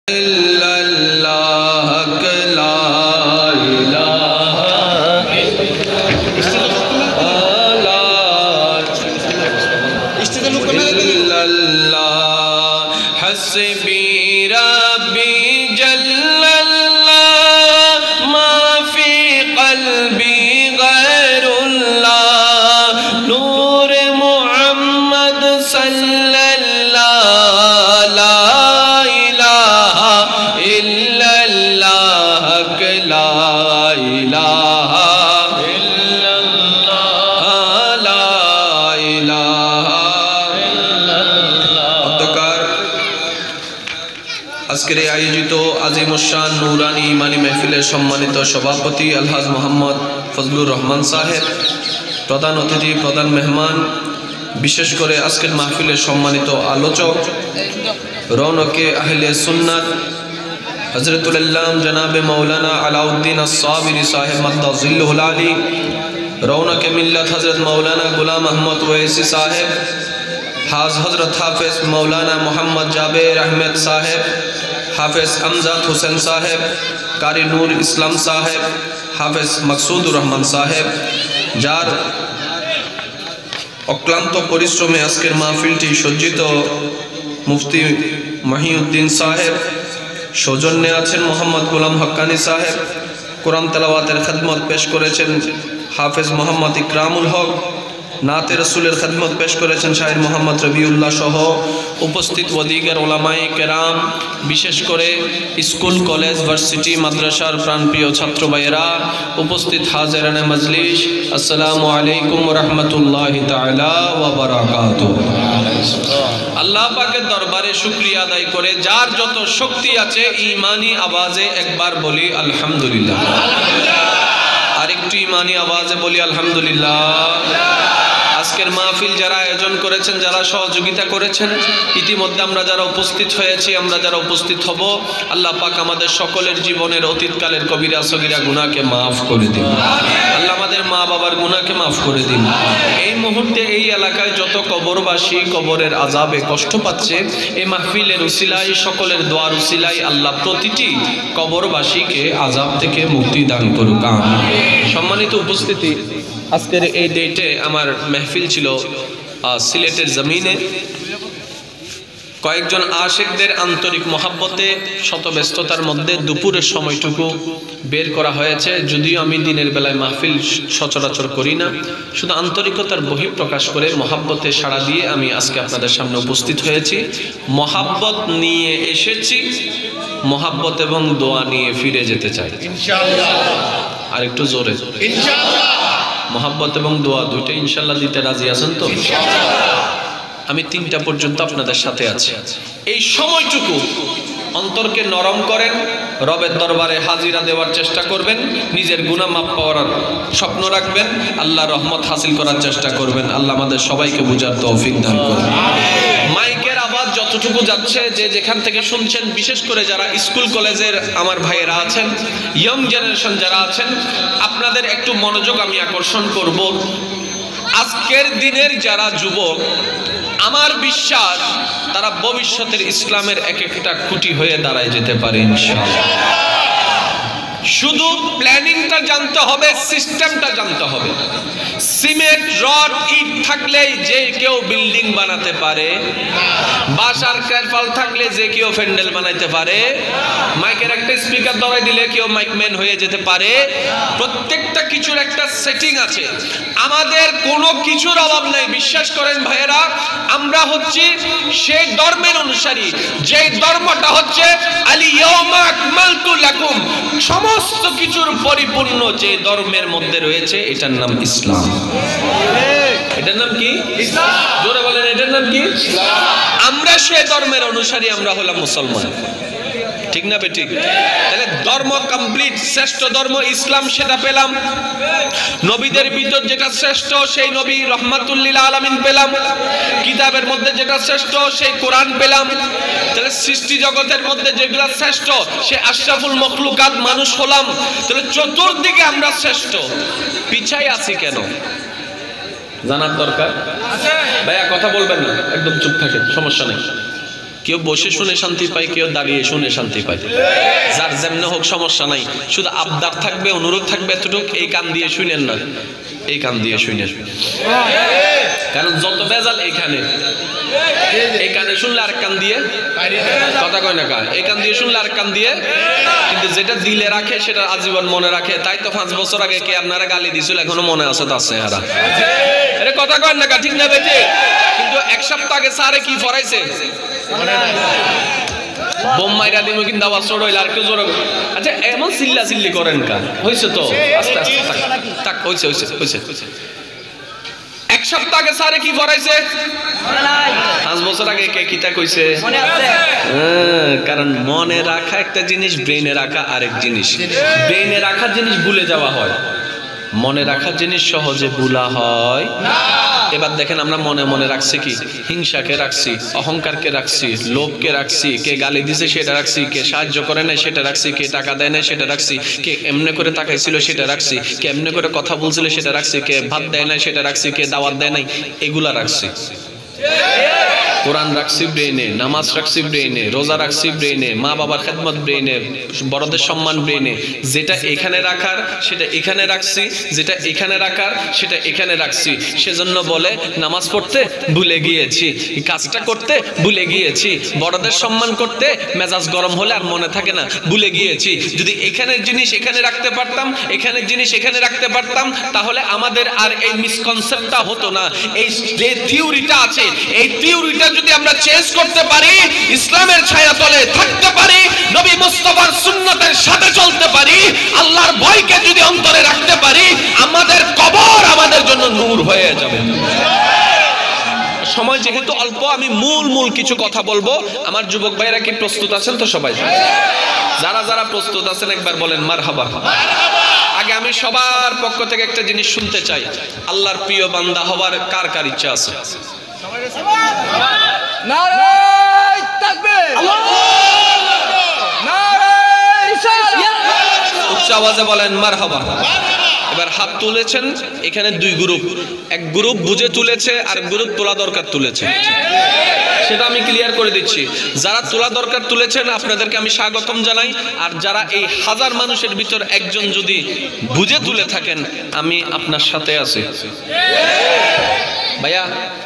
इल्लल्लाह ला इलाहा इल्लल्लाह हस्बी रब्बी जल्लल्लाह मा फी क़ल्बी गैरुल्लाह नूर मुहम्मद सल्लल्लाह ला আজকের এই আয়োজিত আজিমুশান নুরানি ইমানি মাহফিলের সম্মানিত সভাপতি আলহাজ মোহাম্মদ ফজলুর রহমান সাহেব, প্রধান অতিথি, প্রধান মেহমান, বিশেষ করে আজকের মাহফিলের সম্মানিত আলোচক রৌনকে আহলে সুন্নাত হযরতুল আল্লাম জনাবে মাওলানা আলাউদ্দিন আস-সাবিরি সাহেব মাদ্দাজিল্লুহুল আলী, রৌনকে মিল্লাত হযরত মাওলানা গোলাম আহমদ ওয়েসি সাহেব, হযরত হাফেজ মাওলানা মোহাম্মদ জাবের আহমেদ সাহেব, হাফেজ আমজাদ হোসেন সাহেব, কারি নূর ইসলাম সাহেব, হাফেজ মাকসুদুর রহমান সাহেব, যার অক্লান্ত পরিশ্রমে আজকের মাহফিলটি সজ্জিত, মুফতি মহিউদ্দিন সাহেব, সৌজন্যে আছেন মোহাম্মদ গোলাম হক্কানি সাহেব, কোরআন তেলাওয়াতের খেদমত পেশ করেছেন হাফেজ মোহাম্মদ ইকরামুল হক, নাতে রসুলের খেদমত পেশ করেছেন শাহির মোহাম্মদ রবিউল্লাহ সহ উপস্থিত ওদিকের ওলামায়ে কেরাম, বিশেষ করে স্কুল, কলেজ, ভার্সিটি, মাদ্রাসার প্রাণপ্রিয় ছাত্র ভাইয়েরা, উপস্থিত হাজিরানে মজলিস, আসসালামু আলাইকুম ওয়া রাহমাতুল্লাহি তাআলা ওয়া বারাকাতুহু। আল্লাহ পাকের দরবারে শুকরিয়া আদায় করে যার যত শক্তি আছে ঈমানি আওয়াজে একবার বলি আলহামদুলিল্লাহ, আরেকটু ঈমানি আওয়াজে বলি আলহামদুলিল্লাহ। আজকের মাহফিল যারা আয়োজন করেছেন, যারা সহযোগিতা করেছেন, ইতিমধ্যে আমরা যারা উপস্থিত হয়েছি, আমরা যারা উপস্থিত হব, আল্লাহ পাক আমাদের সকলের জীবনের অতীতকালের কবিরা সগীরা গুনাহকে মাফ করে দিন। আল্লাহ আমাদের মা বাবার গুনাহকে মাফ করে দিন। এই মুহূর্তে এই এলাকায় যত কবরবাসী কবরের আযাবে কষ্ট পাচ্ছে, এই মাহফিলের উসিলায়, সকলের দোয়ার উসিলায় আল্লাহ প্রতিটি কবরবাসীকে আযাব থেকে মুক্তি দান করুক, আমিন। সম্মানিত উপস্থিতি, আজকের এই ডেটে আমার মেহফিল ছিল সিলেটের জমিনে। কয়েকজন আশিকদের আন্তরিক মহাব্বতে শত ব্যস্ততার মধ্যে দুপুরের সময়টুকু বের করা হয়েছে। যদিও আমি দিনের বেলায় মাহফিল সচরাচর করি না, শুধু আন্তরিকতার বহিঃপ্রকাশ করে মহাব্বতে সাড়া দিয়ে আমি আজকে আপনাদের সামনে উপস্থিত হয়েছি। মহাব্বত নিয়ে এসেছি, মহাব্বত এবং দোয়া নিয়ে ফিরে যেতে চাই ইনশাআল্লাহ। আর একটু জোরে ইনশাআল্লাহ। মহাব্বত এবং দোয়া দুইটাই ইনশাআল্লাহ দিতে রাজি আছেন তো? আমি 3টা পর্যন্ত আপনাদের সাথে আছি। এই সময়টুকু অন্তরকে নরম করেন, রবের দরবারে হাজিরা দেওয়ার চেষ্টা করবেন, নিজের গুনাহ মাফ পাওয়ার স্বপ্ন রাখবেন, আল্লাহর রহমত হাসিল করার চেষ্টা করবেন। আল্লাহ আমাদের সবাইকে বুঝার তৌফিক দান করুন। মাইকের আওয়াজ যতটুকু যাচ্ছে, যে যেখান থেকে শুনছেন, বিশেষ করে যারা স্কুল কলেজের আমার ভাইয়েরা আছেন, ইয়ং জেনারেশন যারা আছেন, আপনাদের একটু মনোযোগ আমি আকর্ষণ করব। আজকের দিনের যারা যুবক, আমার বিশ্বাস তারা ভবিষ্যতের ইসলামের এক একটা খুঁটি হয়ে দাঁড়ায় যেতে পারে ইনশাআল্লাহ। শুধু প্ল্যানিংটা জানতে হবে, সিস্টেমটা জানতে হবে। সিমেন্ট, রড, ইট থাকলেই যে কেউ বিল্ডিং বানাতে পারে, বাসার ক্যারফাল থাকলে যে কেউ প্যান্ডেল বানাইতে পারে, মাইকের একটা স্পিকার ধরাই দিলে কেউ মাইকম্যান হয়ে যেতে পারে। প্রত্যেকটা কিছুর একটা সেটিং আছে। আমাদের কোনো কিছুর অভাব নাই, বিশ্বাস করেন ভাইয়েরা। আমরা হচ্ছি সেই ধর্মের অনুসারী, যে ধর্মটা হচ্ছে আল-ইয়াওমা আকমালতু লাকুম, সমস্ত কিছুর পরিপূর্ণ যে ধর্মের মধ্যে রয়েছে, এটার নাম ইসলাম। এটার নাম কি? ইসলাম। জোরে বলেন, এটার নাম কি? ইসলাম। আমরা সেই ধর্মের অনুসারী, আমরা হলাম মুসলমান, ঠিক না বেঠিক? তাহলে ধর্ম কমপ্লিট, শ্রেষ্ঠ ধর্ম ইসলাম, সেটা পেলাম। নবীদের ভিতর যেটা শ্রেষ্ঠ সেই নবী রহমাতুল লিল আলামিন পেলাম। কিতাবের মধ্যে যেটা শ্রেষ্ঠ সেই কোরআন পেলাম। তাহলে সৃষ্টি জগতের মধ্যে যেগুলো শ্রেষ্ঠ সে আশরাফুল মখলুকাত মানুষ হলাম। তাহলে চতুর্দিকে আমরা শ্রেষ্ঠ, পিছাই আছি কেন জানার দরকার আছে। ভাইয়া কথা বলবেন না, একদম চুপ থাকেন, সমস্যা নেই। কেউ বসে শুনে শান্তি পায়, কেউ দাঁড়িয়ে শুনে শান্তি পায়। যার যেমনে হোক সমস্যা নাই, শুধু আবদার থাকবে, অনুরোধ থাকবে এতটুকু, এই কান দিয়ে শুনেন না, এই কান দিয়ে শুনেন। কারণ যত ভেজাল এইখানে, এই কানে শুনলে আর কান দিয়ে কথা কয় না কা, এই কান দিয়ে শুনলে আর কান দিয়ে, কিন্তু যেটা দিলে রাখে সেটা আজীবন মনে রাখে। তাই তো 5 বছর আগে কে আপনারা গালি দিছিল এখনো মনে আছে তার চেহারা। আরে কথা কয় না কা, ঠিক না বেটে? কিন্তু 1 সপ্তাহ আগে স্যারে কি ফরাইছে বোম মাইরা দিমু, কিন্তু আওয়াজ ছোট হইল আর কেউ জোর। আচ্ছা এমন চিল্লা চিল্লি করেন কা? হইছে তো, আস্তে আস্তে থাক, হইছে হইছে হইছে। 1 সপ্তাহ আগে স্যারে কি ফরাইছে? 5 বছর আগে কে কিতা কইছে? কারণ মনে রাখা একটা জিনিস, ব্রেনে রাখা আরেক জিনিস। ব্রেনে রাখা জিনিস ভুলে যাওয়া হয়, মনে রাখার জিনিস সহজে ভুলা হয় না। এবার দেখেন আমরা মনে মনে রাখছি কি? হিংসাকে রাখছি, অহংকারকে রাখছি, লোভকে রাখছি, কে গালি দিছে সেটা রাখছি, কে সাহায্য করে নাই সেটা রাখছি, কে টাকা দেয় নাই সেটা রাখছি, কে এমনি করে তাকাইছিল সেটা রাখছি, কে এমনি করে কথা বলছিল সেটা রাখছি, কে ভাত দেয় নাই সেটা রাখছি, কে দাওয়াত দেয় নাই এগুলা রাখছি। কোরআন রাখছি ব্রেনে, নামাজ রাখছি ব্রেনে, রোজা রাখছি ব্রেনে, মা বাবার খেদমত ব্রেনে, বড়দের সম্মান ব্রেনে। যেটা এখানে রাখার সেটা এখানে রাখছি, যেটা এখানে রাখার সেটা এখানে রাখছি। সেজন্য বলে নামাজ পড়তে ভুলে গিয়েছি, কাজটা করতে ভুলে গিয়েছি, বড়দের সম্মান করতে মেজাজ গরম হলে আর মনে থাকে না, ভুলে গিয়েছি। যদি এখানের জিনিস এখানে রাখতে পারতাম, এখানের জিনিস এখানে রাখতে পারতাম, তাহলে আমাদের আর এই মিসকনসেপ্টটা হতো না। এই যে থিওরিটা আছে, এই থিওরিটা যদি আমরা চেঞ্জ করতে পারি, ইসলামের ছায়াতলে থাকতে পারি, নবী মুস্তাফার সুন্নতের সাথে চলতে পারি, আল্লাহর ভয়কে যদি অন্তরে রাখতে পারি, আমাদের কবর আমাদের জন্য নূর হয়ে যাবে। সময় যেহেতু অল্প, আমি মূল কিছু কথা বলবো। আমার যুবক ভাইরা কি প্রস্তুত আছেন তো? সবাই যারা যারা প্রস্তুত আছেন একবার বলেন মারহাবা। আগে আমি সবার পক্ষ থেকে একটা জিনিস শুনতে চাই, আল্লাহর প্রিয় বান্দা হওয়ার কার কার ইচ্ছা আছে? নারায়ে তাকবীর, নারায়ে রিসালাত। উচ্চ আওয়াজে বলেন মারহাবা। এবার হাত তুলেছেন এখানে 2 গ্রুপ, এক গ্রুপ বুঝে তুলেছে আর গ্রুপ তোলা দরকার তুলেছে। সেটা আমি ক্লিয়ার করে দিচ্ছি। যারা তোলা দরকার তুলেছেন আপনাদেরকে আমি স্বাগতম জানাই, আর যারা এই 1000 মানুষের ভিতর একজন যদি বুঝে তুলে থাকেন, আমি আপনার সাথে আছি। ভাইয়া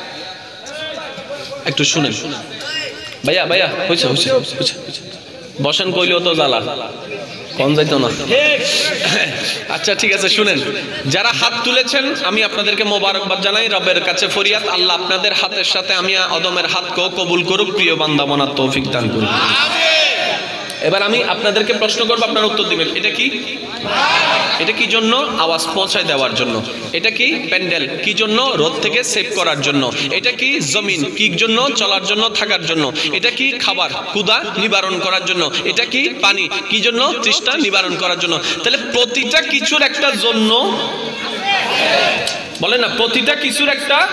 একটু শুনেন, ভাইয়া ভাইয়া হয়েছে হয়েছে হয়েছে, বসেন কইলেও তো জ্বালা, কোন যাইতো না। আচ্ছা ঠিক আছে, শুনেন, যারা হাত তুলেছেন আমি আপনাদেরকে মোবারকবাদ জানাই। রবের কাছে ফরিয়াদ, আল্লাহ আপনাদের হাতের সাথে আমি অদমের হাতকেও কবুল করুক, প্রিয় বান্দা বানার তৌফিক দান করুন। এবার আমি আপনাদেরকে প্রশ্ন করবো, আপনারা উত্তর দিবেন। এটা কি? এটা কি জন্য? আওয়াজ পৌঁছায় দেওয়ার জন্য। এটা কি? প্যান্ডেল। কি জন্য? রোদ থেকে সেভ করার জন্য। এটা কি? জমিন। কি জন্য? চলার জন্য, থাকার জন্য। এটা কি? খাবার, ক্ষুধা নিবারণ করার জন্য। এটা কি? পানি। কি জন্য? তৃষ্ণা নিবারণ করার জন্য। তাহলে প্রতিটা কিছুর একটা জন্য, বলে না, প্রতিটা কিছুর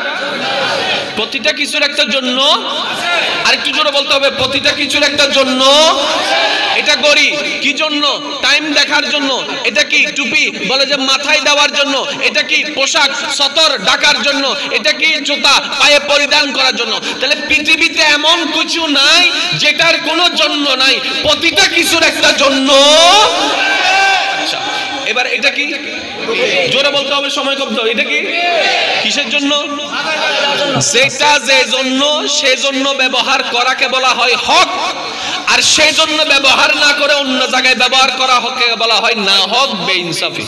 একটা জন্য। আর একটু জোরে বলতে হবে, প্রতিটা কিছুর একটা জন্য। এটা গড়ি কি জন্য? টাইম দেখার জন্য। এটা কি? টুপি, বলে যে মাথায় দেওয়ার জন্য। এটা কি? পোশাক, সতর ঢাকার জন্য। এটা কি? জুতা, পায়ে পরিধান করার জন্য। তাহলে পৃথিবীতে এমন কিছু নাই যেটার কোনো জন্য নাই, প্রতিটা কিছুর একটা জন্য। আচ্ছা এবার এটা কি? জোরে বলতে হবে, সময় কম তো। এটা কি? কিসের জন্য? যেটা যে জন্য সেজন্য ব্যবহার করাকে বলা হয় হক, আর সেই জন্য ব্যবহার না করে অন্য জায়গায় ব্যবহার করা হকে বলা হয় না হক, বেইনসাফি।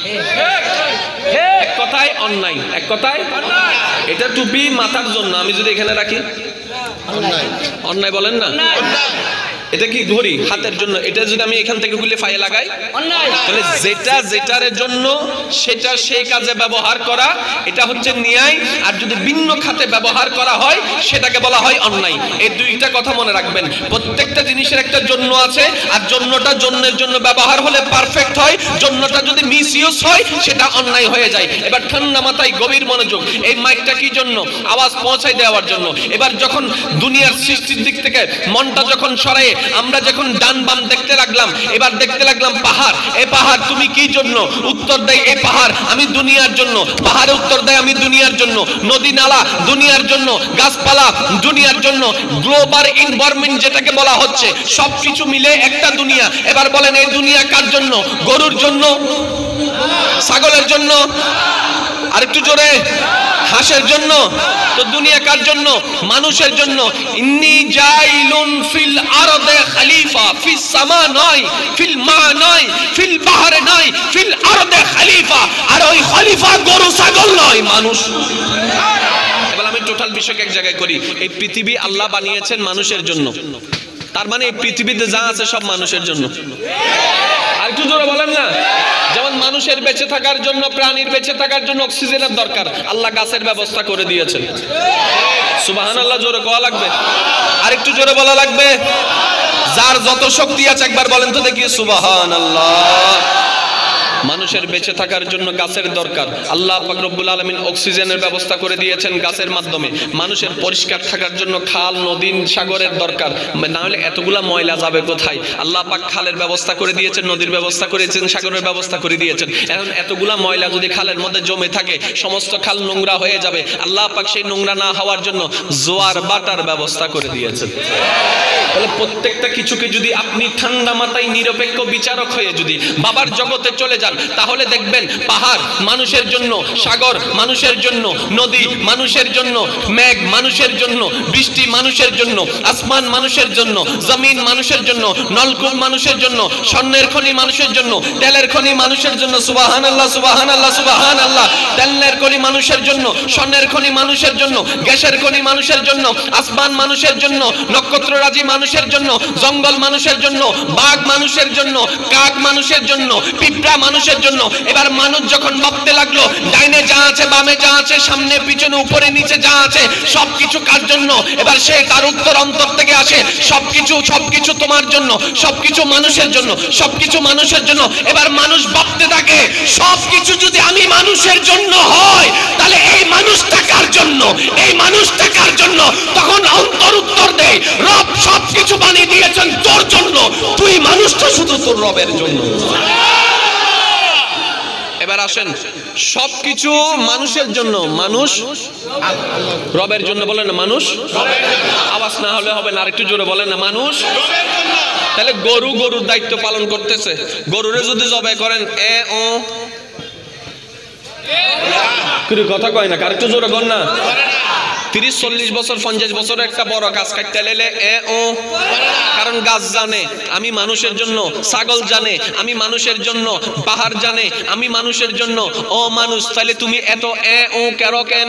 এক কথায় অন্যায়, এক কথায় এটা টুপি মাথার জন্য, আমি যদি এখানে রাখি অন্যায় বলেন না? এটা কি? ঘড়ি হাতের জন্য, এটা যদি আমি এখান থেকে খুলে ফায়ে লাগাই, তাহলে যেটা যেটার জন্য সেটা সেই কাজে ব্যবহার করা, এটা হচ্ছে ন্যায়। আর যদি ভিন্ন খাতে ব্যবহার করা হয় সেটাকে বলা হয় অন্যায়। এই দুইটা কথা মনে রাখবেন। প্রত্যেকটা জিনিসের একটা জন্য আছে, আর জন্যটা জন্যের জন্য ব্যবহার হলে পারফেক্ট হয়, জন্যটা যদি মিসইউজ হয় সেটা অন্যায় হয়ে যায়। এবার ঠান্ডা মাথায় গভীর মনোযোগ। এই মাইকটা কি জন্য? আওয়াজ পৌঁছায় দেওয়ার জন্য। এবার যখন দুনিয়ার সৃষ্টির দিক থেকে মনটা যখন সরায়ে আমরা যখন ডান বাম দেখতে লাগলাম, এবার দেখতে লাগলাম পাহাড়। এই পাহাড় তুমি কি জন্য? উত্তর দেয় এই পাহাড় আমি দুনিয়ার জন্য। পাহাড়ে উত্তর দেয় আমি দুনিয়ার জন্য। নদী নালা দুনিয়ার জন্য, গাছপালা দুনিয়ার জন্য, গ্লোবাল এনভায়রনমেন্ট যেটাকে বলা হচ্ছে, সবকিছু মিলে একটা দুনিয়া। এবার বলেন এই দুনিয়া কার জন্য? গরুর জন্য, ছাগলের জন্য, আরেকটু জোরে, হাঁসের জন্য। তো দুনিয়া কার জন্য? মানুষের জন্য। ইন্নী জাইলুন ফিল আরদে খলিফা, ফিস সামা নয়, ফিল মা নয়, ফিল বাহরে নয়, ফিল আরদে খলিফা। আর ওই খলিফা গরু ছাগল নয়, মানুষ। এবার আমি টোটাল বিষয়কে এক জায়গায় করি। এই পৃথিবী আল্লাহ বানিয়েছেন মানুষের জন্য। তার মানে এই পৃথিবীতে যা আছে সব মানুষের জন্য। আর একটু জোরে বলেন না। যেমন মানুষের বেঁচে থাকার জন্য, প্রাণীর বেঁচে থাকার জন্য অক্সিজেনের দরকার, আল্লাহ গাছের ব্যবস্থা করে দিয়েছেন। সুবহানাল্লাহ জোরে বলা লাগবে, আর একটু জোরে বলা লাগবে। যার যত শক্তি আছে একবার বলেন তো দেখি সুবহানাল্লাহ। মানুষের বেঁচে থাকার জন্য গাছের দরকার, আল্লাহ পাক রব্বুল আলামিন অক্সিজেনের ব্যবস্থা করে দিয়েছেন গাছের মাধ্যমে। মানুষের পরিষ্কার থাকার জন্য খাল, নদী, সাগরের দরকার, না হলে এতগুলা ময়লা যাবে কোথায়? আল্লাহ পাক খালের ব্যবস্থা করে দিয়েছেন, নদীর ব্যবস্থা করেছেন, সাগরের ব্যবস্থা করে দিয়েছেন। এখন এতগুলা ময়লা যদি খালের মধ্যে জমে থাকে, সমস্ত খাল নোংরা হয়ে যাবে। আল্লাহ পাক সেই নোংরা না হওয়ার জন্য জোয়ার বাটার ব্যবস্থা করে দিয়েছেন। তাহলে প্রত্যেকটা কিছুকে যদি আপনি ঠান্ডা মাথায় নিরপেক্ষ বিচারক হয়ে যদি বাবার জগতে চলে যান, তাহলে দেখবেন পাহাড় মানুষের জন্য, সাগর মানুষের জন্য, নদী মানুষের জন্য, মেঘ মানুষের জন্য, বৃষ্টি মানুষের জন্য, আসমান মানুষের জন্য, জমিন মানুষের জন্য, নলকূপ মানুষের জন্য, স্বর্ণের খনি মানুষের জন্য, তেলের খনি মানুষের জন্য। সুবহানাল্লাহ, সুবহানাল্লাহ, সুবহানাল্লাহ। তেলের খনি মানুষের জন্য, স্বর্ণের খনি মানুষের জন্য, গ্যাসের খনি মানুষের জন্য, আসমান মানুষের জন্য, নক্ষত্ররাজি মানুষের জন্য, জঙ্গল মানুষের জন্য, বাঘ মানুষের জন্য, কাক মানুষের জন্য, পিঁপড়া মানুষের জন্য। এবার মানুষ যখন ভাবতে লাগলো ডাইনে যা আছে, বামে যা আছে, সামনে পিছনে উপরে নিচে যা আছে সবকিছু কার জন্য? এবার সে তার উত্তর অন্তর থেকে আসে, সবকিছু তোমার জন্য, সবকিছু মানুষের জন্য, সবকিছু মানুষের জন্য। এবার মানুষ ভাবতে থাকে সবকিছু যদি আমি মানুষের জন্য হয়, তাহলে এই মানুষটা কার জন্য? এই মানুষটা কার জন্য? তখন অন্তর উত্তর দেয় রব সবকিছু বানিয়ে দিয়েছেন তোর জন্য, তুই মানুষটা শুধু তোর রবের জন্য। এবার আসেন, সবকিছু মানুষের জন্য, মানুষ রবের জন্য। বলেন না মানুষ, আওয়াজ না হলে হবে না, আরেকটু জোরে বলেন না মানুষ। তাহলে গরুর দায়িত্ব পালন করতেছে। গরুরে যদি জবাই করেন কথা কয় না, আরেকটু জোরে বল না। 30-40 বছর 50 বছর একটা বড় গাছ কাটতে লেলে কারণ গাছ জানে আমি মানুষের জন্য, ছাগল জানে আমি মানুষের জন্য, পাহাড় জানে আমি মানুষের জন্য। ও মানুষ, তাহলে তুমি এত কেন?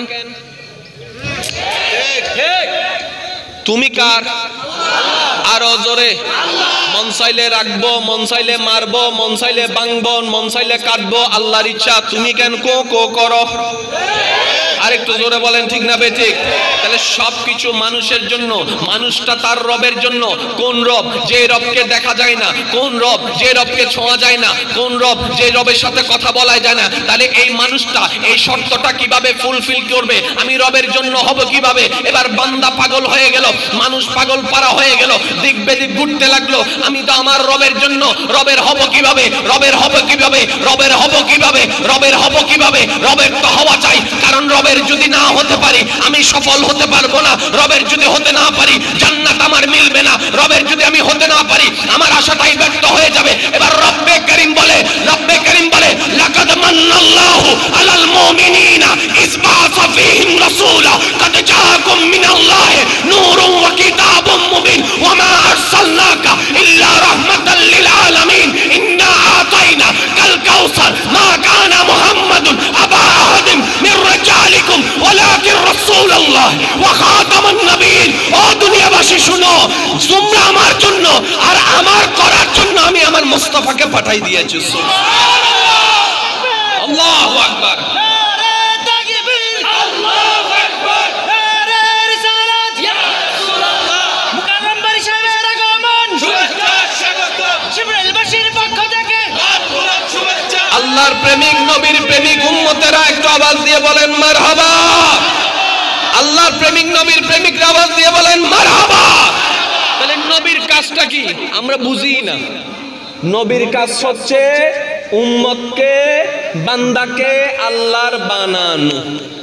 তুমি কার? আরো জোরে। মন চাইলে রাখবো, মন চাইলে মারবো, মন চাইলে ভাঙবো, মন চাইলে কাটবো, আল্লাহর ইচ্ছা। তুমি কেন কো করো? আরেকটু জোরে বলেন ঠিক না বেঠিক? তাহলে সবকিছু মানুষের জন্য, মানুষটা তার রবের জন্য। কোন রব? যে রবকে দেখা যায় না। কোন রব? যে রবকে ছোঁয়া যায় না। কোন রব? যে রবের সাথে কথা বলা যায় না। তাহলে এই মানুষটা এই শর্তটা কিভাবে ফুলফিল করবে? আমি রবের জন্য হব কিভাবে? এবার বান্দা পাগল হয়ে গেল, মানুষ পাগল পারা হয়ে গেল, দিক বেদিক ঘুরতে লাগলো। আমি তো আমার রবের জন্য, রবের হব কিভাবে? রবের হব কিভাবে? রবের হব কিভাবে? রবের হব কিভাবে? রবের তো হওয়া চাই, কারণ রবের যদি না হতে পারি আমি সফল হতে পারবো না। রবের যদি হতে না পারি জান্নাত আমার মিলবে না। রবের যদি আমি হতে না পারি আমার আশাটাই ব্যর্থ হয়ে যাবে। এবার রব্বে করিম বলে লাকাদ মান্নাল্লাহু আলাল মুমিনিনা ইয বাআসা ফীহিম রাসূলা কাদ জাআকুম মিনাল্লাহি নূরুন ওয়া কিতাবুম মুবিন ওয়া মা আরসালনাকা ইল্লা রাহমাতাল লিল আলামিন ইন্না আতাইনা কাল কাউসার মা কানা মুহাম্মাদুন আবা আহাদিন মির রাজালিকুম ওয়ালাকিন রাসূলুল্লাহ ওয়া খাতামান নবিয়্যিন। ও দুনিয়াবাসী শুনো, তোমরা আমার জন্য আর আমার করার জন্য আমি আমার মুস্তাফাকে পাঠাই দিয়েছি। আল্লাহু আকবার। আল্লাহর প্রেমিক, নবীর প্রেমিক উম্মতেরা একটু আওয়াজ দিয়ে বলেন মারহাবা। আল্লাহর প্রেমিক, নবীর প্রেমিকরা আওয়াজ দিয়ে বলেন মারহাবা। তাহলে নবীর কাজটা কি আমরা বুঝি না। নবীর কাজ হচ্ছে উম্মতকে বান্দাকে আল্লাহর বানানো।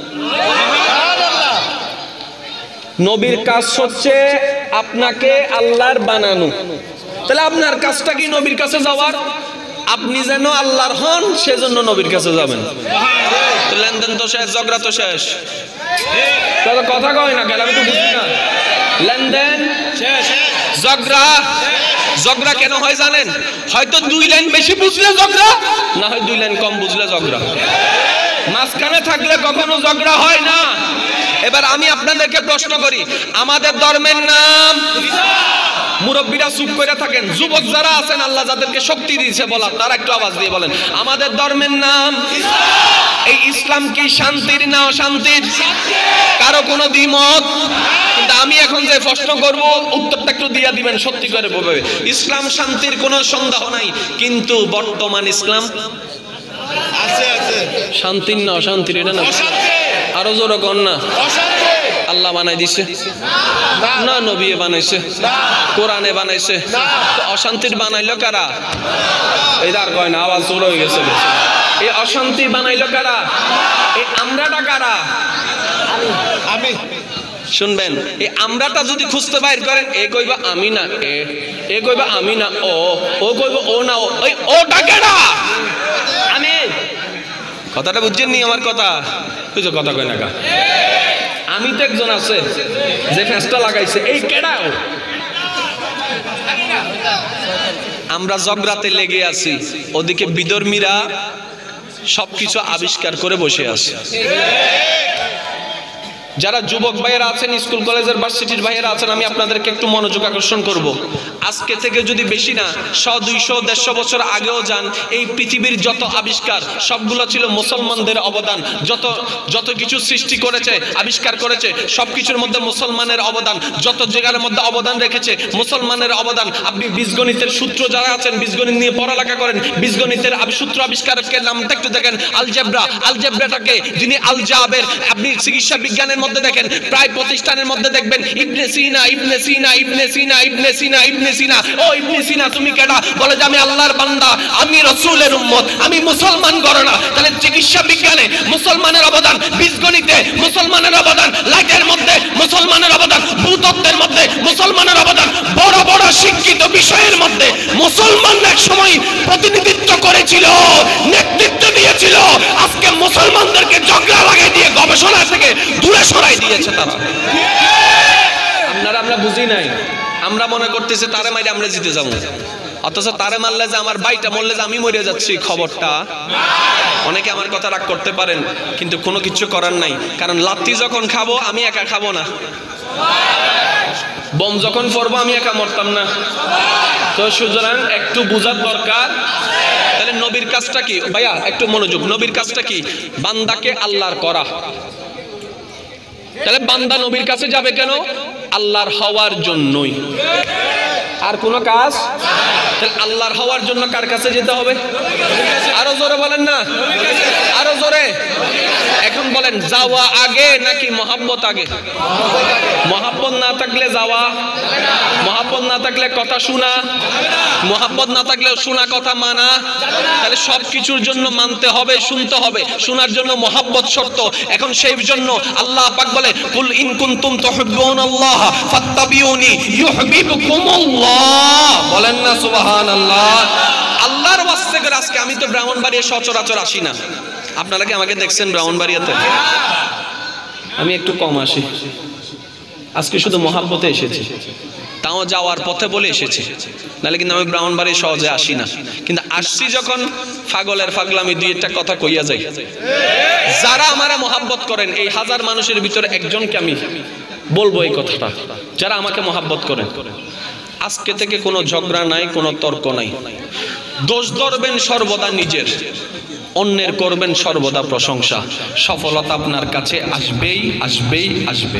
নবীর কাজ হচ্ছে আপনাকে আল্লাহর বানানো। তাহলে আপনার কাজটা কি নবীর কাছে যাওয়ার? আপনি যেন আল্লাহর হন সেজন্য নবীর কাছে যাবেন। তো লেনদেন তো শেষ, ঝগড়া তো শেষ। কথা কয় না কেন? আমি তো বুঝি না। লেনদেন শেষ, ঝগড়া ঝগড়া কেন হয় জানেন? হয়তো 2 লাইন বেশি বুঝলে ঝগড়া, না হয় 2 লাইন কম বুঝলে ঝগড়া। মাঝখানে থাকলে কখনো ঝগড়া হয় না। এবার আমি আপনাদেরকে প্রশ্ন করি, আমাদের ধর্মের নাম? মুরব্বীরা চুপ করে থাকেন, যুবক যারা আছেন আল্লাহ যাদেরকে শক্তি দিয়েছে বলার, তারা একটু আওয়াজ দিয়ে বলেন আমাদের ধর্মের নাম। এই ইসলাম কি শান্তির না অশান্তির? কারো কোনো দ্বিমত? কিন্তু আমি এখন যে প্রশ্ন করব উত্তরটা একটু দিয়ে দিবেন সত্যি করে বলবে। ইসলাম শান্তির কোনো সন্দেহ নাই, কিন্তু বর্তমান ইসলাম আছে আছে শান্তির না অশান্তির? এটা না আরো জোরে কর না। আল্লাহ বানাই দিছে না নবী বানাইছে? কোরআনে বানাইছে। অশান্তির বানাইলো কারা? এদার কয় না, আওয়াজ জোর হয়ে গেছে। এই অশান্তি বানাইলো কারা? এই আমরাটা কারা? আমি। শুনবেন, এই আমরাটা যদি খুঁজতে বাইর করেন, এ কইবা আমি না এ কইবা আমি না ও কইবা ও না ওটা কেডা? আমি। কথাটা বুঝছেন নি আমার কথা? বুঝছো কথা কয় না কা? আমি তো একজন আছে যে ফেসটা লাগাইছে, এই কেডা? আমরা ঝগড়াতে লেগে আছি, ওদিকে বিধর্মীরা সবকিছু আবিষ্কার করে বসে আছে। যারা যুবক ভাইয়েরা আছেন, স্কুল কলেজের ভার্সিটির ভাইয়েরা আছেন, আমি আপনাদেরকে একটু মনোযোগ আকর্ষণ করব। আজকে থেকে যদি বেশি না 100, 200, 150 বছর আগেও যান, এই পৃথিবীর যত আবিষ্কার সবগুলো ছিল মুসলমানদের অবদান। যত কিছু সৃষ্টি করেছে, আবিষ্কার করেছে, সবকিছুর মধ্যে মুসলমানের অবদান। যত জায়গার মধ্যে অবদান রেখেছে মুসলমানের অবদান। আপনি বীজগণিতের সূত্র যারা আছেন, বীজগণিত নিয়ে পড়ালেখা করেন, বীজগণিতের সূত্র আবিষ্কারকের নামটা একটু দেখেন, আলজেব্রাটাকে যিনি আলজাবের, আপনি চিকিৎসা বিজ্ঞানের মধ্যে দেখেন, প্রায় প্রতিষ্ঠানের মধ্যে দেখবেন ইবনে সিনা ইবনে সিনা ইবনে সিনা ইবনে সিনা ইবনে সিনা। ও ইবনে সিনা তুমি কেডা? বলে যে আমি আল্লাহর বান্দা, আমি রাসূলের উম্মত, আমি মুসলমান গণনা। তাহলে চিকিৎসা বিজ্ঞানে মুসলমানের অবদান, বীজগণিতে মুসলমানের অবদান, লাইটের মধ্যে মুসলমানের অবদান, ভূতত্ত্বের মধ্যে মুসলমানের অবদান, বড় বড় শিক্ষিত বিষয়ের মধ্যে মুসলমান এক সময় প্রতিনিধিত্ব করেছিল, নেতৃত্ব দিয়েছিল। আজকে মুসলমানদেরকে ঝগড়া লাগাই দিয়ে গবেষণা থেকে দূরে সরাই দিয়েছে তারা। আমরা বুঝি নাই, আমরা মনে করতেছি তারে মাইরে আমরা জিতে যাবো, অথচ তারে মারলে যে আমার ভাইটা মরলে যে আমি মরে যাচ্ছি খবরটা। অনেকে আমার কথা রাগ করতে পারেন, কিন্তু কোনো কিছু করার নাই, কারণ লাত্তি যখন খাবো আমি একা খাবো না, বোম যখন পড়বো আমি একা মরতাম না। তো সুতরাং একটু বুঝার দরকার। তাহলে নবীর কাজটা কি ভাইয়া? একটু মনোযোগ। নবীর কাজটা কি? বান্দাকে আল্লাহর করা। তাহলে বান্দা নবীর কাছে যাবে কেন? আল্লাহর হওয়ার জন্যই, আর কোনো কাজ। তাহলে আল্লাহর হওয়ার জন্য কার কাছে যেতে হবে? আরো জোরে বলেন না, আরো জোরে। এখন বলেন, যাওয়া আগে নাকি মহাব্বত আগে? মহাব্বত না থাকলে যাওয়া, মহাব্বত না থাকলে কথা শোনা, মহাব্বত না থাকলে শোনা কথা মানা। তাহলে সবকিছুর জন্য মানতে হবে, শুনতে হবে, শোনার জন্য মহাব্বত শর্ত। এখন সেই জন্য আল্লাহ পাক বলে, কুল ইন কুনতুম তুহিব্বুনাল্লাহ ফাত্তাবিউনি ইউহিব্বুকুমুল্লাহ। বলেন না সুবহানাল্লাহ। আল্লাহর ওয়াস্তে করে আজকে আমি তো ব্রাহ্মণবাড়িয়া সচরাচর আসি না। আপনারা কি আমাকে দেখছেন ব্রাহ্মণবাড়িয়াতে? আমি একটু কম আসি, আজকে শুধু মহাব্বতে এসেছি, তাও যাওয়ার পথে বলে এসেছি, নাহলে কিন্তু আমি ব্রাহ্মণবাড়ি সহজে আসি না। কিন্তু আসছি যখন পাগলের পাগলামি দুই একটা কথা কইয়া যাই। যারা আমারে মহাব্বত করেন, এই 1000 মানুষের ভিতরে একজনকে আমি বলবো এই কথাটা, যারা আমাকে মহাব্বত করেন, আজকে থেকে কোনো ঝগড়া নাই, কোনো তর্ক নাই। দোষ ধরবেন সর্বদা নিজের, অন্যের করবেন সর্বদা প্রশংসা। সফলতা আপনার কাছে আসবেই আসবেই আসবে।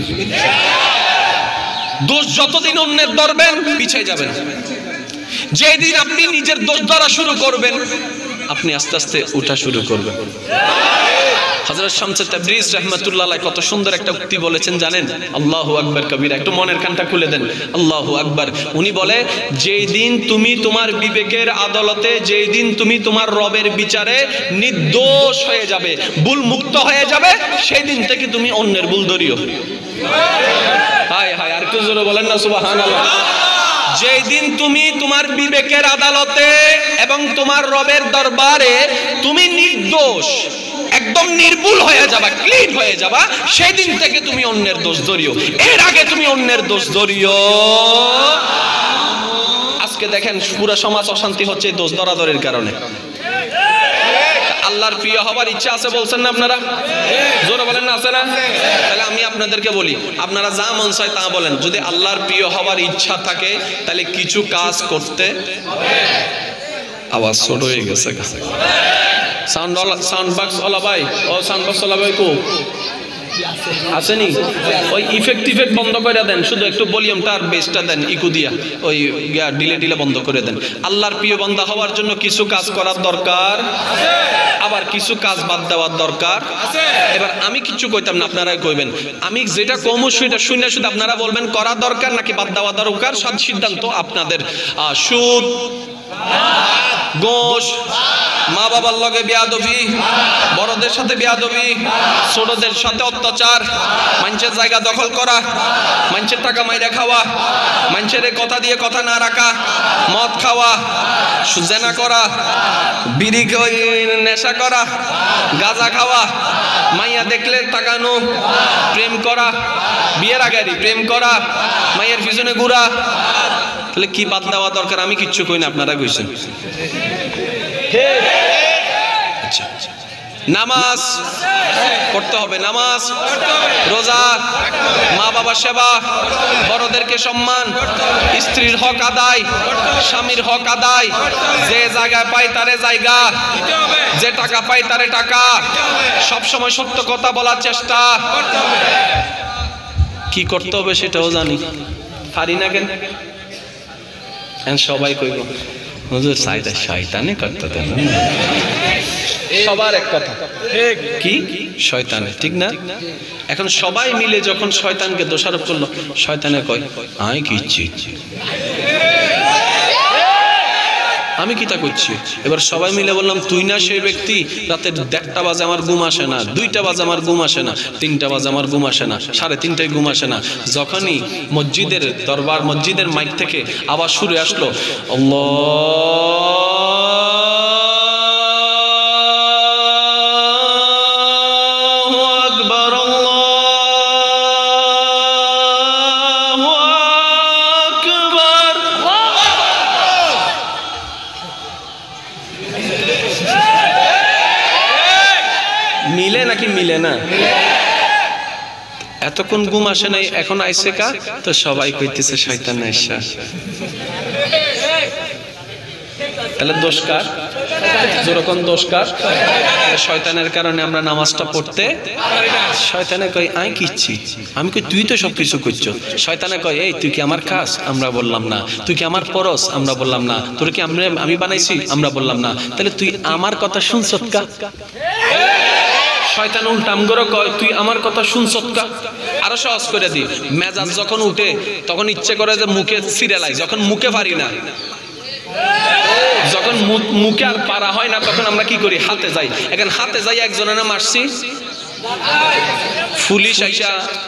দোষ যতদিন অন্যের ধরবেন পিছিয়ে যাবেন। যেদিন আপনি নিজের দোষ ধরা শুরু করবেন, আপনি আস্তে আস্তে উঠা শুরু করবেন। হযরত শামসে তাবরিজ রাহমাতুল্লাহ আলাইহি কত সুন্দর একটা উক্তি বলেছেন জানেন? আল্লাহু আকবার কবীরা। একটু মনের কানটা খুলে দেন, আল্লাহু আকবার। উনি বলে, যেই দিন তুমি তোমার বিবেকের আদালতে, যেই দিন তুমি তোমার রবের বিচারে নির্দোষ হয়ে যাবে, ভুল মুক্ত হয়ে যাবে, সেই দিন থেকে তুমি অন্যের ভুল ধরিও। হায় হায়, আর একটু জোরে বলেন না সুবহানাল্লাহ। যেই দিন তুমি তোমার বিবেকের আদালতে এবং তোমার রবের দরবারে তুমি নির্দোষ, একদম নির্ভুল হয়ে যাবা, ক্লিন হয়ে যাবা, সেই দিন থেকে তুমি অন্যের দোষ ধরিও। এর আগে তুমি অন্যের দোষ ধরিও। আজকে দেখেন পুরো সমাজ অশান্তি হচ্ছে এই দোষ ধরাধরির কারণে। আল্লাহর প্রিয় হবার ইচ্ছা আছে বলছেন না আপনারা? জোরে বলেন না, আছে না? তাহলে আমি আপনাদেরকে বলি, আপনারা যা মন চায় তা বলেন, যদি আল্লাহর প্রিয় হবার ইচ্ছা থাকে তাহলে কিছু কাজ করতে। আওয়াজ ছোট হয়ে গেছে। সাউন্ড বক্স ওলা ভাই, ও সাউন্ড বক্স ওলা ভাই কো আসেনি? ওই ইফেক্ট বন্ধ করে দেন, শুধু একটু ভলিউমটা আর বেসটা দেন ইকো দিয়া, ওই ডিলে বন্ধ করে দেন। আল্লাহর প্রিয় বান্দা হওয়ার জন্য কিছু কাজ করার দরকার, আবার কিছু কাজ বাদ দেওয়ার দরকার। এবার আমি কিছু কইতাম না, আপনারাই কইবেন। আমি যেটা কমু সেটা শুনে শুধু আপনারা বলবেন করা দরকার নাকি বাদ দেওয়া দরকার। সব সিদ্ধান্ত আপনাদের। সুদ, ঘুষ, মা বাবার লগে বেয়াদবি, বড়দের সাথে বেয়াদবি, ছোটদের সাথে অত্যাচার, মানুষের জায়গা দখল করা, মানুষের টাকা মাইরা খাওয়া, মানুষের কথা দিয়ে কথা না রাখা, মদ খাওয়া, জেনা করা, বিড়ি নেশা করা, গাঁজা খাওয়া, মাইয়া দেখলে তাকানো, প্রেম করা, বিয়ের আগে প্রেম করা, মাইয়ের পিছনে ঘুরা। তাহলে কি বাদ দেওয়া দরকার? আমি কিচ্ছু কই না, আপনারা কইছেন। আচ্ছা, নামাজ পড়তে হবে, নামাজ, রোজা, মা বাবার সেবা, বড়দেরকে সম্মান, স্ত্রীর হক আদায়, স্বামীর হক আদায়, যে জায়গায় পাই তারে জায়গা, যে টাকা পাই তারে টাকা, সব সময় সত্য কথা বলার চেষ্টা। কি করতে হবে সেটাও জানি, পারি না কেন? সবাই কইব হুজুর সাইদা শয়তানে করতে দেন। সবার এক কথা, কি শয়তানে, ঠিক না? এখন সবাই মিলে যখন শয়তানকে দোষারোপ করলো, শয়তানে কয় আমি কি ইচ্ছি, আমি কি তা করছি? এবার সবাই মিলে বললাম তুই না সেই ব্যক্তি, রাতের 1টা বাজে আমার ঘুম আসে না, 2টা বাজে আমার ঘুম আসে না, 3টা বাজে আমার ঘুম আসে না, 3:30টায় ঘুম আসে না। যখনই মসজিদের দরবার, মসজিদের মাইক থেকে আবার শুরু আসলো আল্লাহু আকবার, আল্লাহু আকবার, মিলে নাকি মিলে না? এতক্ষণ ঘুম আসে নাই, এখন আইসে কা? তো সবাই কইতেছে শয়তান আইসা। তাহলে দোষ কার? যেরকম দোষ কার? শয়তানের কারণে আমরা নামাজটা পড়তে। শয়তানে কই আই কিচ্ছি, আমি কই তুই তো সবকিছু করছো। শয়তানে কয় এই তুই কি আমার খাস? আমরা বললাম না। তুই কি আমার পরস? আমরা বললাম না। তোর কি আমি বানাইছি? আমরা বললাম না। তাহলে তুই আমার কথা শুনছত কা? শয়তান উল্টাম করে কয় তুই আমার কথা শুনছত কা? আরো সহজ করে দি, মেজাজ যখন উঠে তখন ইচ্ছে করে যে মুখে সিরিয়ালাই, যখন মুখে পারি না, যখন মুখে আর পারা হয় না, তখন আমরা কি করি? হাতে যাই। এখন হাতে যাই একজনের না মারছি, পুলিশ আইসা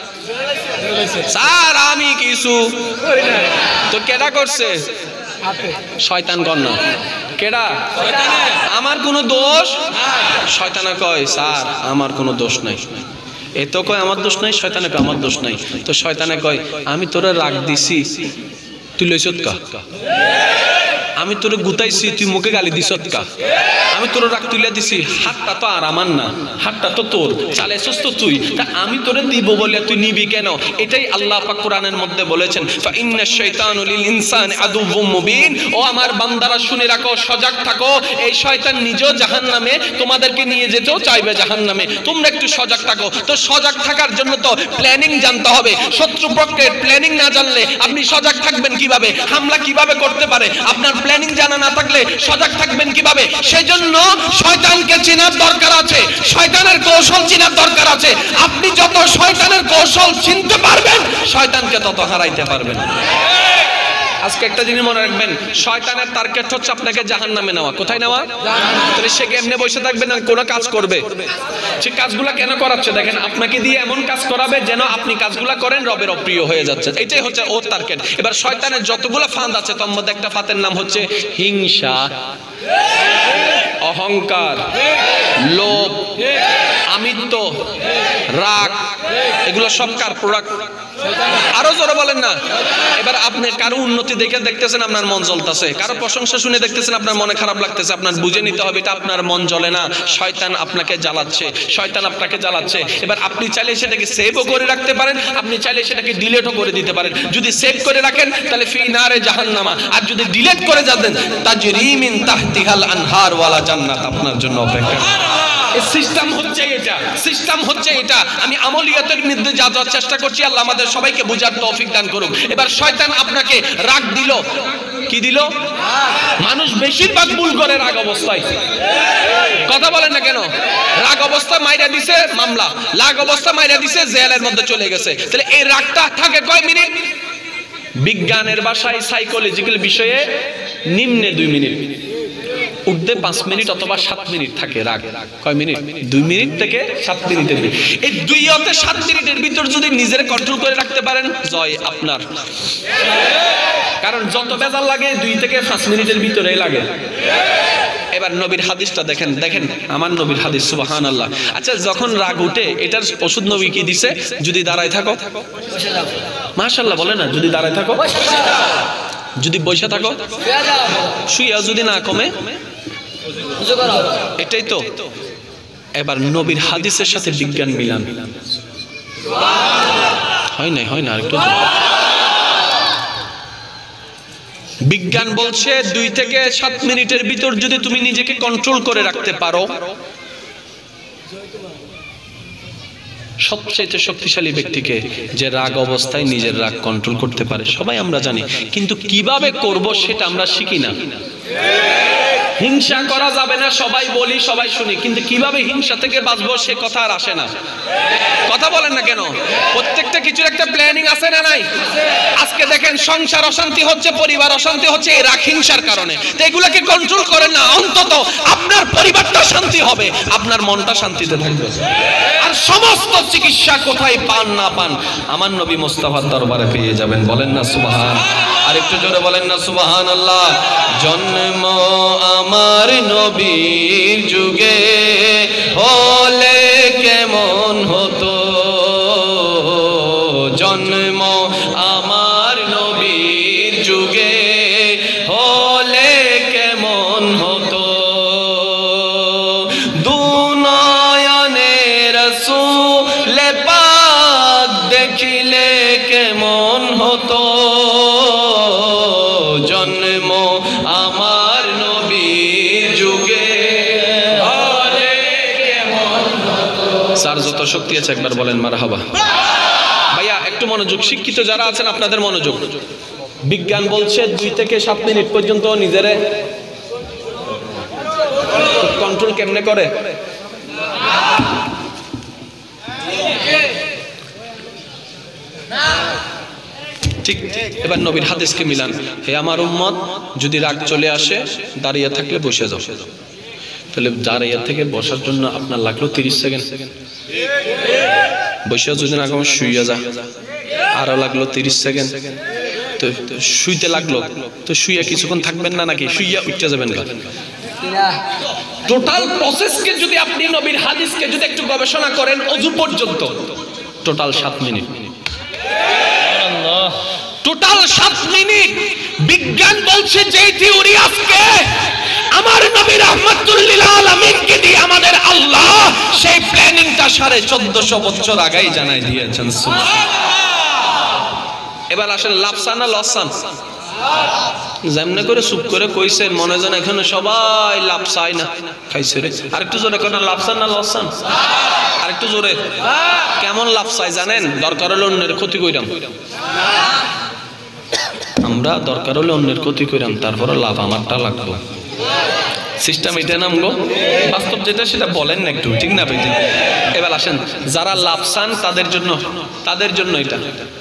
স্যার আমি কিছু তো কেডা করছে? শয়তান গণ কেডা? আমার কোনো দোষ? শয়তানা কয় স্যার আমার কোনো দোষ নাই। এ তো কয় আমার দোষ নাই, শয়তানে কয় আমার দোষ নাই। তো শয়তানে কয় আমি তোরে রাগ দিছি, তুই লইছত কা? আমি তোরে গুতাইছি, তুই মুখে গালি দিছত কা? আমি তোর রাগ তুলে দিছি, হাতটা তো আর আমার না, হাতটা তো তোর, চালেছস তো তুই, তা আমি তোরে দিব বলে তুই নিবি কেন? এটাই আল্লাহ পাক কোরআনের মধ্যে বলেছেন, ফা ইন্নাশ শাইতানু লিল ইনসানি আদুউম মুবিন। ও আমার বান্দারা শুনে রাখো, সজাগ থাকো, এই শয়তান নিজেও জাহান্নামে, তোমাদেরকে নিয়ে যেতেও চাইবে জাহান্নামে। তোমরা একটু সজাগ থাকো। তো সজাগ থাকার জন্য তো প্ল্যানিং জানতে হবে। শত্রুপক্ষের প্ল্যানিং না জানলে আপনি সজাগ থাকবেন কিভাবে? হামলা কিভাবে করতে পারে? আপনার প্ল্যানিং জানা না থাকলে সজাগ থাকবেন কিভাবে? সেজন্য শয়তানকে চেনার দরকার আছে, শয়তানের কৌশল চেনার দরকার আছে। আপনি যত শয়তানের কৌশল চিনতে পারবেন, শয়তানকে তত হারাইতে পারবেন। আজকে একটা জিনিস মনে রাখবেন, শয়তানের টার্গেট হচ্ছে আপনাকে জাহান্নামে নেওয়া। কোথায় নেওয়া? তাহলে সে কেমনে বসে থাকবে না, কোন কাজ করবে। সে কাজগুলা কেন করাচ্ছে দেখেন, আপনাকে দিয়ে এমন কাজ করাবে যেন আপনি কাজগুলা করেন রবের অপ্রিয় হয়ে যাচ্ছে। এটাই হচ্ছে ওর টার্গেট। এবার শয়তানের যতগুলো ফাঁদ আছে তার মধ্যে একটা ফাঁদের নাম হচ্ছে হিংসা, অহংকার, লোভ, আমিত্ব, রাগ। এগুলো সব কার প্রোডাক্ট? আরো জোরে বলেন না। এবার আপনি কারো উন্নতি দেখে দেখতেছেন আপনার মন জ্বলতেছে, কারো প্রশংসা শুনে দেখতেছেন আপনার মনে খারাপ লাগতেছে। আপনার বুঝে নিতে হবে এটা আপনার মন জ্বলে না, শয়তান আপনাকে জ্বালাচ্ছে, শয়তান আপনাকে জ্বালাচ্ছে। এবার আপনি চাইলে সেটাকে সেভও করে রাখতে পারেন, আপনি চাইলে সেটাকে ডিলিটও করে দিতে পারেন। যদি সেভ করে রাখেন তাহলে ফি নারে জাহান্নামা, আর যদি ডিলিট করে যাবেন তাজরি মিন তাহতিহাল আনহার ওয়ালা জান্নাত আপনার জন্য অপেক্ষা। সিস্টেম হচ্ছে এটা, সিস্টেম হচ্ছে এটা। আমি আমলিয়াতের মধ্যে যাওয়ার চেষ্টা করছি, আল্লাহ আমাদের সবাইকে বুঝার তৌফিক দান করুক। এবার শয়তান আপনাকে রাগ দিল, কি দিল? মানুষ বেশিরভাগ ভুল করে রাগ অবস্থায়। কথা বলেন না কেন? রাগ অবস্থা মাইরা দিছে মামলা, রাগ অবস্থা মাইরা দিছে জেলের মধ্যে চলে গেছে। তাহলে এই রাগটা থাকে কয় মিনিট? বিজ্ঞানের ভাষায় সাইকোলজিক্যাল বিষয়ে নিম্নে 2 মিনিট, ঊর্ধ্বে 5 মিনিট অথবা 7 মিনিট থাকে রাগ। কয় মিনিট? 2 মিনিট থেকে 7 মিনিটের। এই 2 হতে 7 মিনিটের ভিতর যদি নিজের কন্ট্রোল করে রাখতে পারেন, জয় আপনার। কারণ যত বেজার লাগে 2 থেকে 5 মিনিটের ভিতরেই লাগে। এবার নবীর হাদিসটা দেখেন, দেখেন আমার নবীর হাদিস, সুবহানাল্লাহ। আচ্ছা, যখন রাগ উঠে এটার ওষুধ নবী কি দিছে? যদি দাঁড়ায় থাকো, মাশাআল্লাহ বলে না, যদি দাঁড়ায় থাকো, যদি বসে থাকো, শুইয়া যদি না কমে, এটাই তো। এবার নবীর হাদিসের সাথে বিজ্ঞান মিলান। হয় না, হয় না, আরেকটু। বিজ্ঞান বলছে 2 থেকে 7 মিনিটের ভিতর যদি তুমি নিজেকে কন্ট্রোল করে রাখতে পারো, সবচেয়ে শক্তিশালী ব্যক্তিকে যে রাগ অবস্থায় নিজের রাগ কন্ট্রোল করতে পারে সবাই আমরা জানি, কিন্তু কিভাবে করব সেটা আমরা শিখি না। হিংসা করা যাবে না সবাই বলি, সবাই শুনি, কিন্তু কিভাবে হিংসা থেকে বাঁচবো সে কথা আর আসে না। কথা বলেন না কেন? প্রত্যেকটা কিছুর একটা প্ল্যানিং আছে না নাই? আজকে দেখেন সংসার অশান্তি হচ্ছে, পরিবার অশান্তি হচ্ছে এই রাগ হিংসার কারণে। তো এগুলাকে কন্ট্রোল করেন না, অন্তত আপনার পরিবারটা শান্তি হবে, আপনার মনটা শান্তিতে থাকবে। আর সমস্ত চিকিৎসা কোথায় পান না পান, আমার নবী মুস্তাফার দরবারে পেয়ে যাবেন। বলেন না সুবহান। আর একটু জোরে বলেন না সুবহানাল্লাহ। জন্ম আমার নবীর যুগে হলে কেমন হতো, জন্ম আমার নবীর যুগে হলে কেমন হতো, দুনয়নে রাসূল পাক দেখিলে কেমন হতো, জন্ম আমার নবীর যুগে হলে কেমন হতো। স্যার যত শক্তি আছে একবার বলেন মারহাবা। ভাইয়া একটু মনোযোগ, শিক্ষিত যারা আছেন আপনাদের মনোযোগ। বিজ্ঞান বলছে 2 থেকে 7 মিনিট পর্যন্ত নিজেরে কন্ট্রোল কেমনে করে? ঠিক। এবার নবীর হাদিসকে মিলান। হে আমার উম্মত, যদি রাগ চলে আসে দাঁড়িয়ে থাকলে বসে যাও। তাহলে দাঁড়িয়ে থেকে বসার জন্য আপনার লাগলো 30 সেকেন্ড। বসে যদি না কমে শুইয়া যা, আরো লাগলো 30 সেকেন্ড। তো শুইতে লাগলো, তো শুইয়া কিছুক্ষণ থাকবেন না নাকি? শুইয়া উঠতে যাবেন না। টোটাল প্রসেসকে যদি আপনি নবীর হাদিসকে যদি একটু গবেষণা করেন, ওযু পর্যন্ত টোটাল 7 মিনিট। Total 7 minute. বিজ্ঞান বলছে যে থিওরি আজকে আমার নবী রাহমাতুল লিল আলামিনকে দিয়ে আমাদের আল্লাহ সেই প্ল্যানিংটা 1450 বছর আগেই জানাই দিয়েছেন। এবার আসেন লাফসান না লসান? যেমনে করে চুপ করে কইছেন মনে যেন এখানে সবাই লাফসাই না খাইছে রে। আরেকটু জোরে কোন লাফসান না লসান? আরেকটু জোরে। কেমন লাফসাই জানেন? দরকার হলে অন্যের ক্ষতি কইরাম। আমরা দরকার হলে অন্যের ক্ষতি করাম, তারপরে লাভ আমারটা লাগলো। সিস্টেম এটা নাম গো, বাস্তব যেটা সেটা বলেন না একটু, ঠিক না ভাই? এবার আসেন, যারা লাভ চান তাদের জন্য এটা।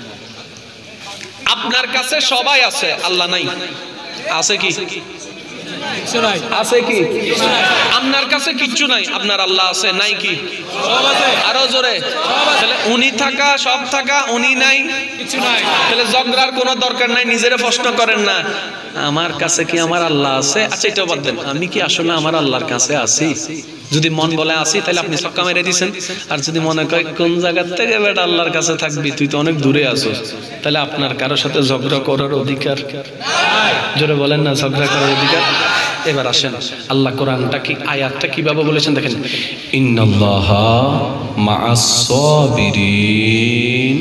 আপনার কাছে সবাই আছে, আল্লাহ নাই, আছে কি? আছে কি? আপনার কাছে কিচ্ছু নাই, আপনার আল্লাহ আছে, নাই কি? আরো জোরে। তাহলে উনি থাকা, সব থাকা, উনি নাই, কিছু নাই। তাহলে ঝগড়ার কোনো দরকার নাই। নিজেরে প্রশ্ন করেন না, আমার কাছে কি আমার আল্লাহ আছে? আচ্ছা এটা বাদ দেন, আমি কি আসলে আমার আল্লাহর কাছে আছি? যদি মন বলে আসি, তাহলে আপনি ছক্কা মেরে দিচ্ছেন। আর যদি মনে করে কোন জায়গা থেকে বেটা আল্লাহর কাছে থাকবি, তুই তো অনেক দূরে আছিস, তাহলে আপনার কারোর সাথে ঝগড়া করার অধিকার, জোরে বলেন না, ঝগড়া করার অধিকার। এবার আসেন, আল্লাহ কোরআনটা কি, আয়াতটা কিভাবে বলেছেন দেখেন, ইন্নাল্লাহা মাআস সাবিরিন,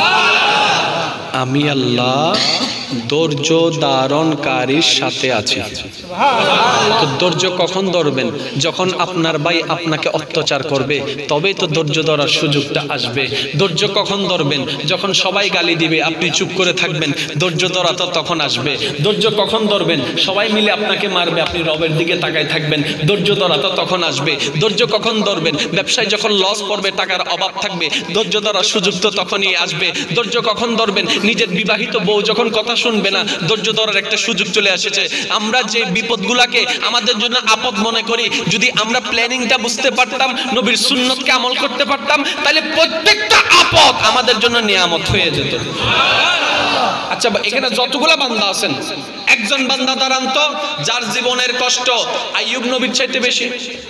আমি আল্লাহ ধৈর্য ধারণকারীর সাথে আছি। তো ধৈর্য কখন ধরবেন? যখন আপনার ভাই আপনাকে অত্যাচার করবে, তবেই তো ধৈর্য ধরার সুযোগটা আসবে। ধৈর্য কখন ধরবেন? যখন সবাই গালি দিবে, আপনি চুপ করে থাকবেন, ধৈর্য ধরা তো তখন আসবে। ধৈর্য কখন ধরবেন? সবাই মিলে আপনাকে মারবে, আপনি রবের দিকে তাকায় থাকবেন, ধৈর্য ধরা তো তখন আসবে। ধৈর্য কখন ধরবেন? ব্যবসায় যখন লস পড়বে, টাকার অভাব থাকবে, ধৈর্য ধরার সুযোগ তো তখনই আসবে। ধৈর্য কখন ধরবেন? নিজের বিবাহিত বউ যখন কথা শুনবে না, ধৈর্য ধরার একটা সুযোগ চলে এসেছে। আমরা যে বিপদগুলাকে আমাদের জন্য আপদ মনে করি, যদি আমরা প্ল্যানিংটা বুঝতে পারতাম, নবীর সুন্নতকে আমল করতে পারতাম, তাহলে প্রত্যেকটা আপদ আমাদের জন্য নিয়ামত হয়ে যেত। আচ্ছা, এখানে যতগুলা বান্দা আছেন, একজন বান্দা দাঁড়ান তো যার জীবনের কষ্ট আইয়ুব নবীর চাইতে বেশি।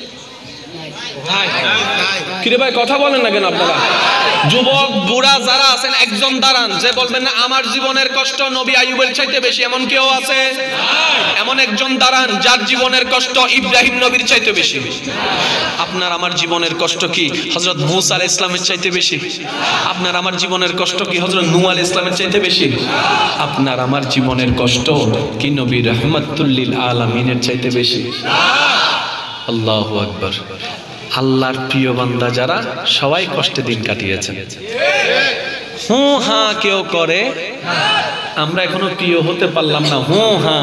কিরে ভাই, কথা বলেন না কেন আপনারা? যুবক বুড়া যারা আছেন, একজন দাঁড়ান যে বলবেন না আমার জীবনের কষ্ট নবী আইয়ুবের চাইতে বেশি, এমন কেউ আছে? এমন একজন দাঁড়ান যার জীবনের কষ্ট ইব্রাহিম নবীর চাইতে বেশি। আপনার আমার জীবনের কষ্ট কি হযরত মূসা আলাইহিস সালামের চাইতে বেশি? আপনার আমার জীবনের কষ্ট কি হযরত নূহ আলাইহিস সালামের চাইতে বেশি? আপনার আমার জীবনের কষ্ট কি নবী রাহমাতুল লিল আলামিনের চাইতে বেশি? আল্লাহু আকবার। আল্লাহর প্রিয় বান্দা যারা, সবাই কষ্টে দিন কাটিয়েছেন। হু হা কেউ করে, আমরা এখনো প্রিয় হতে পারলাম না। হু হা,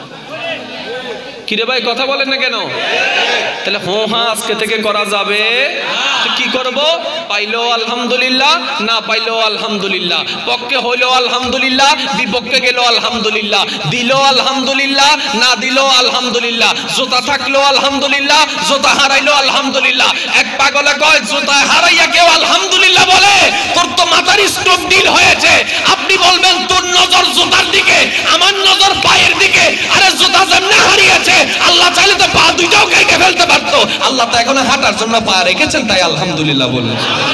কিরে ভাই কথা বলেন না কেন? তাহলে হু হা আজকে থেকে করা যাবে। কি করব? পাইলো আলহামদুলিল্লাহ, না পাইলো আলহামদুলিল্লাহ, পক্ষে হইলো আলহামদুলিল্লাহ, বিপক্ষে গেল আলহামদুলিল্লাহ, দিল আলহামদুলিল্লাহ, না দিল আলহামদুলিল্লাহ, জোতা থাকলো আলহামদুলিল্লাহ, জোতা হারাইলো আলহামদুলিল্লাহ। এক পাগলে কয় জোতা হারাইয়া কেউ আলহামদুলিল্লাহ বলে, তোর তো মাথার স্ট্রোক ডিল হয়েছে। আপনি বলবেন তোর নজর জোতার দিকে, আমার নজর পায়ের দিকে। আরে জোতা যেমনে হারিয়েছে, আল্লাহ চাইলে তো পা দুইটাও কেটে ফেলতে পারতো। আল্লাহ তো এখন হাঁটার জন্য পা রেখেছেন, তাই আলহামদুলিল্লাহ বলেন।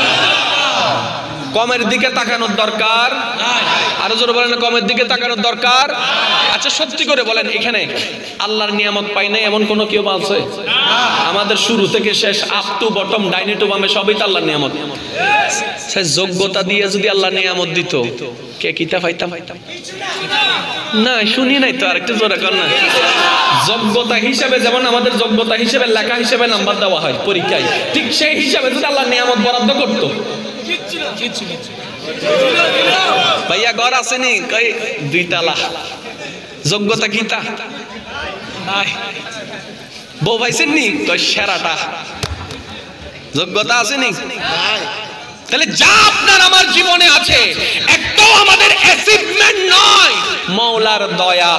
কমের দিকে তাকানোর দরকার, আরো জোরে বলেন কমের দিকে তাকানোর দরকার। আচ্ছা সত্যি করে বলেন, এখানে আল্লাহর নিয়ামত পাই নাই এমন কোন কেউ আছে? আমাদের শুরু থেকে শেষ, আপ টু বটম, ডাইনে টু বামে সবই তো আল্লাহর নিয়ামত। সে যোগ্যতা দিয়ে যদি আল্লাহ নিয়ামত দিত, কে কিতা পাইতাম? না শুনি নাই তো, আরেকটু জোরে কর না। যোগ্যতা হিসেবে যেমন আমাদের যোগ্যতা হিসেবে লেখা হিসেবে নাম্বার দেওয়া হয় পরীক্ষায়, ঠিক সেই হিসাবে যদি আল্লাহ নিয়ামত বরাদ্দ করতো। ভাইয়া ঘর আসেনি, কই 2 তালা, যোগ্যতা কিতা নাই। বউ পাইছেন নি, কই সেরাটা, যোগ্যতা আসেনি। তাহলে যা আপনার আমার জীবনে আছে, একটাও আমাদের অ্যাচিভমেন্ট নয়, মওলার দয়া।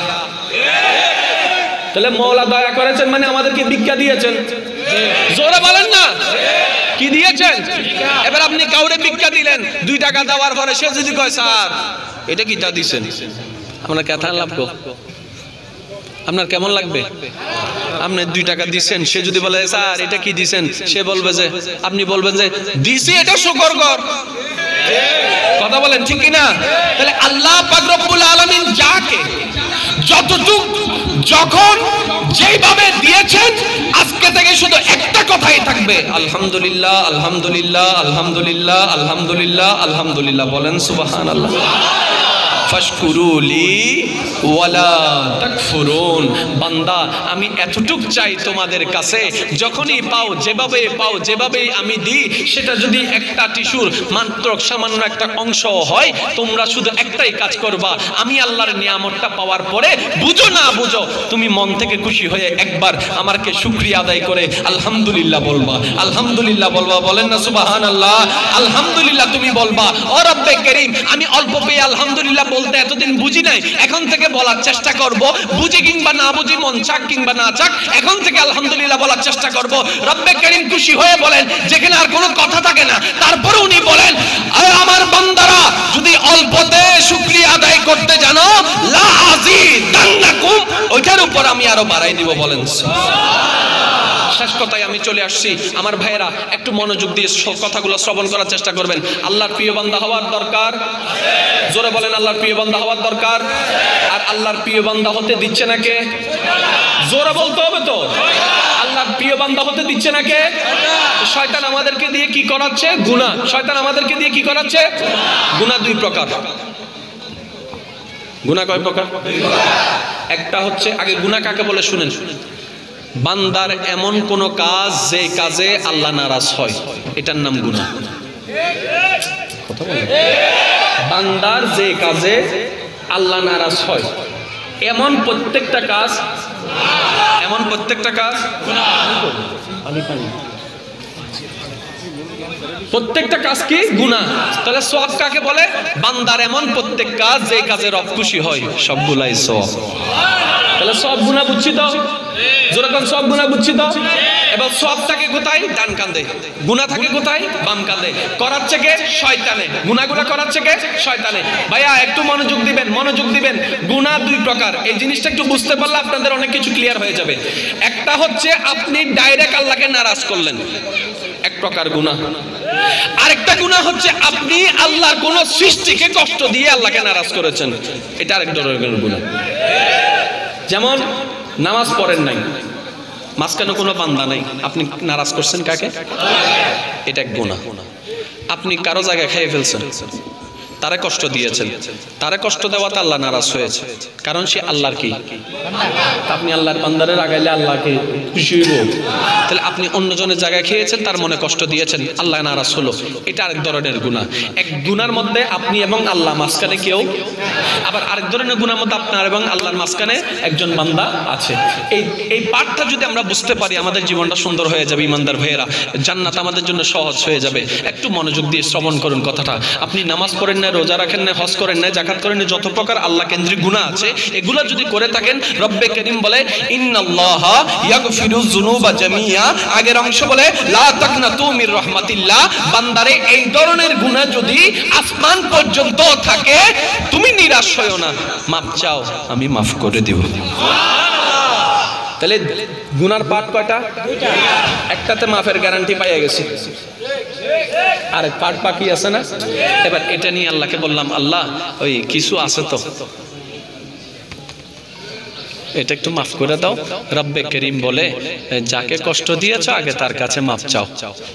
তাহলে মওলা দয়া করেছেন মানে আমাদেরকে ভিক্ষা দিয়েছেন। জোরে বলেন না, কি দিয়েছেন? এবার আপনি কাউরে ভিক্ষা দিলেন, 2 টাকা দেওয়ার পরে সে যদি কয় স্যার এটা কিটা দিছেন, আপনার কথা লাগবে, আপনার কেমন লাগবে? আপনি 2 টাকা দিচ্ছেন, সে যদি বলে স্যার এটা কি দিছেন, সে বলবে যে, আপনি বলবেন যে দিছি এটা শুকর কর। কথা বলেন ঠিক কি না? তাহলে আল্লাহ পাক রব্বুল আলামিন যাকে যতটুক যখন যেভাবে দিয়েছেন, আজকে থেকে শুধু একটা কথাই থাকবে, আলহামদুলিল্লাহ আলহামদুলিল্লাহ আলহামদুলিল্লাহ আলহামদুলিল্লাহ আলহামদুলিল্লাহ। বলেন সুবহানাল্লাহ। ফাশকুরুলি ওয়ালা তাকফুরুন। বান্দা আমি এতটুক চাই তোমাদের কাছে, যখনই পাও যেভাবেই আমি দিই, সেটা যদি একটা টিস্যুর মাত্র সামান্য একটা অংশ হয়, তোমরা শুধু একটাই কাজ করবা, আমি আল্লাহর নিয়ামতটা পাওয়ার পরে বুঝো না বুঝো, তুমি মন থেকে খুশি হয়ে একবার আমাকে শুকরিয়া আদায় করে আলহামদুলিল্লাহ বলবা। আলহামদুলিল্লাহ বলবা, বলেন না সুবহানাল্লাহ। আলহামদুলিল্লাহ তুমি বলবা। ও রব্বে কারীম, আমি অল্প পেয়ে আলহামদুলিল্লাহ বলতে এতদিন বুঝি নাই, এখন থেকে বলার চেষ্টা করব, বুঝি কিংবা না বুঝি, মন চাক কিংবা না চাক, এখন থেকে আলহামদুলিল্লাহ বলার চেষ্টা করব। রব্বে কারীম খুশি হয়ে বলেন, যেখানে আর কোনো কথা থাকে না, তারপরে উনি বলেন, আমার বান্দারা যদি অল্পতে শুকরিয়া আদায় করতে জানো, লা আযীদান্নাকুম, ওইটার উপর আমি আরো বাড়াই দিব। বলেন শেষ কথায় আমি চলে আসছি। আমার ভাইয়েরা একটু মনোযোগ দিয়ে কথাগুলো শ্রবণ করার চেষ্টা করবেন। আল্লাহর প্রিয় বান্দা হওয়ার দরকার, জোরে বলেন আল্লাহর প্রিয় বান্দা হওয়ার দরকার। আর আল্লাহর প্রিয় বান্দা হতে দিচ্ছে না কে? জোরে বলতে হবে তো। আল্লাহর প্রিয় বান্দা হতে দিচ্ছে না কে? শয়তান আমাদেরকে দিয়ে কি করাচ্ছে? গুনাহ। শয়তান আমাদেরকে দিয়ে কি করাচ্ছে? গুনাহ দুই প্রকার। গুনাহ কয় প্রকার? একটা হচ্ছে, আগে গুনাহ কাকে বলে শুনেন। বান্দার এমন কোন কাজ যে কাজে আল্লাহ নারাজ হয়, এটার নাম গুনাহ। কথা বলেন। বান্দার যে কাজে আল্লাহ নারাজ হয়, এমন প্রত্যেকটা কাজ, এমন প্রত্যেকটা কাজ প্রত্যেকটা কাজ কি? গুনাহ। তাহলে সওয়াব কাকে বলে? বান্দার এমন প্রত্যেক কাজ যে কাজে রব খুশি হয়, সবগুলাই সওয়াব। তাহলে সব গুনাহ বুঝছি তো? যেরকম সব গুনাহ বুঝছি তো? এবার সব থাকে কোথায়? ডান কাঁধে। গুনাহ থাকে কোথায়? বাম কাঁধে। করাচ্ছে কে? শয়তানে। গুনাহগুলো করাচ্ছে কে? শয়তানে। ভাইয়া একটু মনোযোগ দিবেন, মনোযোগ দিবেন। গুনাহ দুই প্রকার, এই জিনিসটা একটু বুঝতে পারলে আপনাদের অনেক কিছু ক্লিয়ার হয়ে যাবে। একটা হচ্ছে আপনি ডাইরেক্ট আল্লাহকে নারাজ করলেন, এক প্রকার গুনাহ। আরেকটা গুনাহ হচ্ছে আপনি আল্লাহর কোন সৃষ্টিকে কষ্ট দিয়ে আল্লাহকে নারাজ করেছেন, এটা আরেক ধরনের গুনাহ। যেমন নামাজ পড়েন নাই, মাঝখানে কোনো বান্দা নাই, আপনি নারাজ করছেন কাকে? এটা এক গুনাহ। আপনি কারো জায়গায় খেয়ে ফেলছেন, তারে কষ্ট দিয়েছেন, তারে কষ্ট দেওয়াতে আল্লাহ নারাজ হয়েছে, কারণ সে আল্লাহর কি? আপনি আল্লাহর বান্দারে রাগাইলে আল্লাহকে খুশি হইব। তাহলে আপনি অন্যজনের জায়গায় খেয়েছেন, তার মনে কষ্ট দিয়েছেন, আল্লাহ নারাজ হলো, এটা আরেক ধরনের গুনাহ। এক গুনার মধ্যে আপনি এবং আল্লাহ মাঝখানে কেউ, আবার আরেক ধরনের গুনার মধ্যে আপনার এবং আল্লাহর মাঝখানে একজন বান্দা আছে। এই পাঠটা যদি আমরা বুঝতে পারি, আমাদের জীবনটা সুন্দর হয়ে যাবে। ইমানদার ভাইয়েরা, জান্নাত আমাদের জন্য সহজ হয়ে যাবে। একটু মনোযোগ দিয়ে শ্রবণ করুন কথাটা। আপনি নামাজ পড়েন না, রোজা রাখেন না, হজ করেন না, যাকাত করেন না, যত প্রকার আল্লাহ কেন্দ্রিক গুনাহ আছে, এগুলো যদি করে থাকেন, রব্বে কারীম বলে ইন্নাল্লাহা ইয়াগফিরু যুনুবা জামিয়া, আগের অংশ বলে লা তাকনাতু মির রাহমাতিল্লাহ। বান্দারে এই ধরনের গুনাহ যদি আসমান পর্যন্ত থাকে, তুমি নিরাশ হয়ো না, মাফ চাও, আমি মাফ করে দেব। তাহলে গুনার পার্ট কয়টা? একটাতে মাফের গ্যারান্টি পাইয়া গেছি, আর পার্ট বাকি আছে না? এবার এটা নিয়ে আল্লাহকে বললাম, আল্লাহ ওই কিছু আছে তো, এটা একটু মাফ করে দাও। রব্বে কারীম বলে, যাকে কষ্ট দিয়েছো আগে তার কাছে মাফ চাও,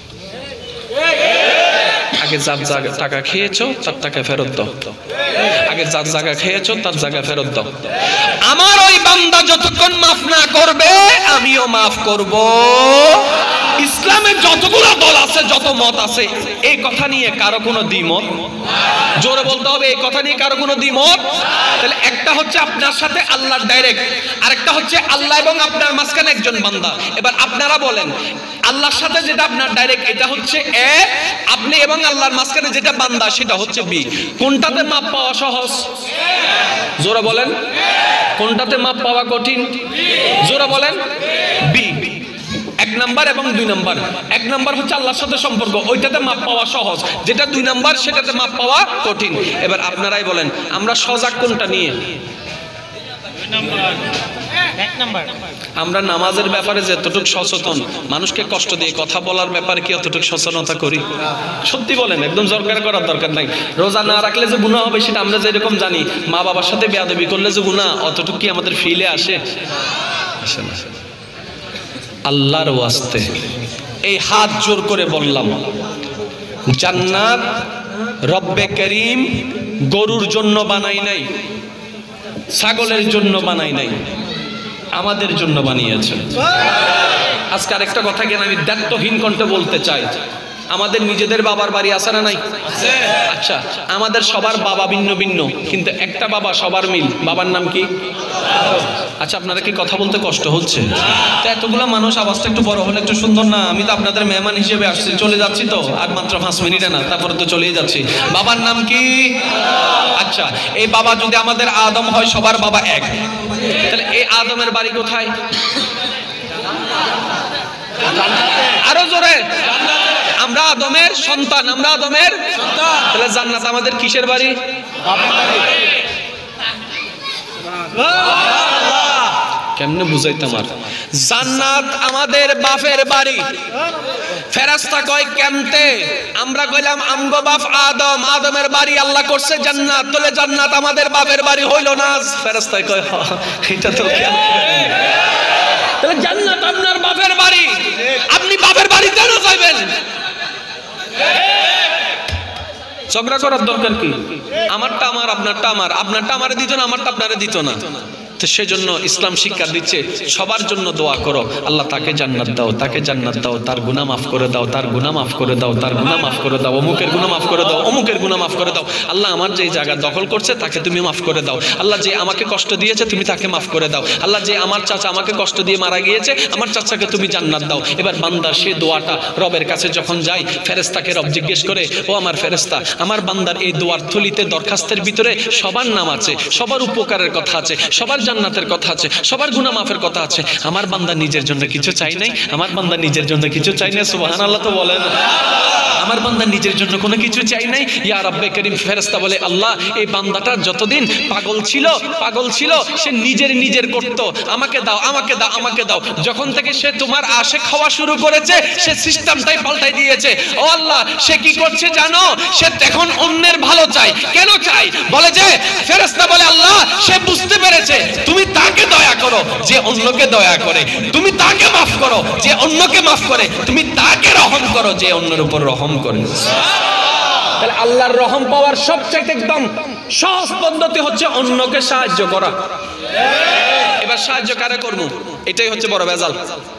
আগে যার জায়গা টাকা খেয়েছো তার টাকা ফেরত দাও, আগে যার জায়গা খেয়েছো তার জায়গা ফেরত দাও। আমার ওই বান্দা যতক্ষণ মাফ না করবে, আমিও মাফ করব। ইসলামের যতগুলো দল আছে, যত মত আছে, এই কথা নিয়ে কারো কোনো দ্বিমত, জোরে বলতে হবে, এই কথা নিয়ে কারো কোনো দ্বিমত। তাহলে একটা হচ্ছে আপনার সাথে আল্লাহর ডাইরেক্ট, আরেকটা হচ্ছে আল্লাহ এবং আপনার মাঝখানে একজন বান্দা। এবার আপনারা বলেন, আল্লাহর সাথে যেটা আপনার ডাইরেক্ট, এটা হচ্ছে এ, আপনি এবং আল্লাহর মাঝখানে যেটা বান্দা, সেটা হচ্ছে বি। কোনটাতে মাপ পাওয়া সহজ? জোরে বলেন। কোনটাতে মাপ পাওয়া কঠিন? জোরে বলেন। বি। এক নাম্বার এবং দুই নাম্বার। এক নাম্বার হচ্ছে আল্লাহর সাথে সম্পর্ক, ওইটাতে মাপ পাওয়া সহজ। যেটা দুই নাম্বার, সেটাতে মাপ পাওয়া কঠিন। এবার আপনারাই বলেন, আমরা সজাগ কোনটা নিয়ে? আমরা নামাজের ব্যাপারে যতটুকু সচেতন, মানুষকে কষ্ট দিয়ে কথা বলার ব্যাপারে কি অতটুকু সচেতনতা করি? সত্যি বলেন, একদম জরকার করার দরকার নাই। রোজা না রাখলে যে গুনাহ হবে সেটা আমরা যেরকম জানি, মা বাবার সাথে বেয়াদবি করলে যে গুনাহ, অতটুকু কি আমাদের ফিলে আসে? আসে না। আল্লাহর ওয়াস্তে এই হাত জোর করে বললাম, জান্নাত রব্বে করিম গরুর জন্য বানাই নাই, ছাগলের জন্য বানাই নাই, আমাদের জন্য বানিয়েছেন। আজকে আরেকটা কথা কেন আমি দায়িত্বহীন কণ্ঠে বলতে চাই, আমাদের নিজেদের বাবার বাড়ি আছে না নাই? আচ্ছা, আমাদের সবার বাবা ভিন্ন ভিন্ন, কিন্তু একটা বাবা সবার মিল, বাবার নাম কি? আচ্ছা, আপনারা কি কথা বলতে কষ্ট হচ্ছে? তো এতগুলো মানুষ, আওয়াজটা একটু বড় হলে একটু সুন্দর না? আমি তো আপনাদের মেহমান হিসেবে আসছি, চলে যাচ্ছি তো আর মাত্র 5 মিনিটে না, তারপরে তো চলেই যাচ্ছি। বাবার নাম কি? আচ্ছা, এই বাবা যদি আমাদের আদম হয়, সবার বাবা এক, তাহলে এই আদমের বাড়ি কোথায়? আরো জোরে। আমরা আদমের সন্তান, আমরা আদমের সন্তান, তাহলে জান্নাত আমাদের কিসের বাড়ি? কেমনে বুঝাইতাম আর? জান্নাত আমাদের বাপের বাড়ি। ফেরেশতা কয় কেমতে? আমরা কইলাম আমগো বাপ আদম, আদমের বাড়ি আল্লাহ করছে জান্নাত, তাহলে জান্নাত আমাদের বাপের বাড়ি হইল না? ফেরেশতা কয় এটা তো তাহলে জান্নাত আপনার বাপের বাড়ি, আপনি বাপের বাড়ি কেন যাবেন? ঝগড়া করার দরকার কি? আমারটা আমার, আপনারটা আমার, আপনারটা আমারে দিত না, আমারটা আপনারে দিত না। তো সেজন্য ইসলাম শিক্ষা দিচ্ছে সবার জন্য দোয়া করো, আল্লাহ তাকে জান্নাত দাও, তাকে জান্নাত দাও, তার গুনাহ মাফ করে দাও, তার গুনাহ মাফ করে দাও, তার গুনাহ মাফ করে দাও, অমুকের গুনাহ মাফ করে দাও, অমুকের গুনাহ মাফ করে দাও। আল্লাহ আমার যে জায়গা দখল করছে তাকে তুমি মাফ করে দাও। আল্লাহ যে আমাকে কষ্ট দিয়েছে তুমি তাকে মাফ করে দাও। আল্লাহ যে আমার চাচা আমাকে কষ্ট দিয়ে মারা গিয়েছে, আমার চাচাকে তুমি জান্নাত দাও। এবার বান্দার সে দোয়াটা রবের কাছে যখন যায়, ফেরেশতাকে রব জিজ্ঞেস করে, ও আমার ফেরেশতা, আমার বান্দার এই দোয়ার থলিতে দরখাস্তের ভিতরে সবার নাম আছে, সবার উপকারের কথা আছে, সবার জান্নাতের কথা আছে, সবার গুনাহ মাফের কথা আছে, আমার বান্দা নিজের জন্য কিছু চাই নাই, আমার বান্দা নিজের জন্য কিছু চাই না। সুবহানাল্লাহ তো বলেন। আমার বান্দা নিজের জন্য কোনো কিছু চাই নাই। ইয়া রব্বে করিম, ফেরেশতা বলে আল্লাহ এই বান্দাটা যতদিন পাগল ছিল সে নিজের করত, আমাকে দাও, আমাকে দাও, আমাকে দাও। যখন থেকে সে তোমার আশিক হওয়া শুরু করেছে, সে সিস্টেমটাই পাল্টাই দিয়েছে। ও আল্লাহ, সে কি করছে জানো? সে এখন অন্যের ভালো চায়। কেন চাই? বলে যে ফেরেশতা বলে আল্লাহ সে বুঝতে পেরেছে তুমি তাকে দয়া করো যে অন্যকে দয়া করে, তুমি তাকে মাফ করো যে অন্যকে মাফ করে, তুমি তাকে রহম করো যে অন্যের উপর রহম করে। তাহলে আল্লাহর রহম পাওয়ার সবচেয়ে একদম সহজ পদ্ধতি হচ্ছে অন্যকে সাহায্য করা। এবার সাহায্য কারে করবো? এটাই হচ্ছে বড় ভেজাল।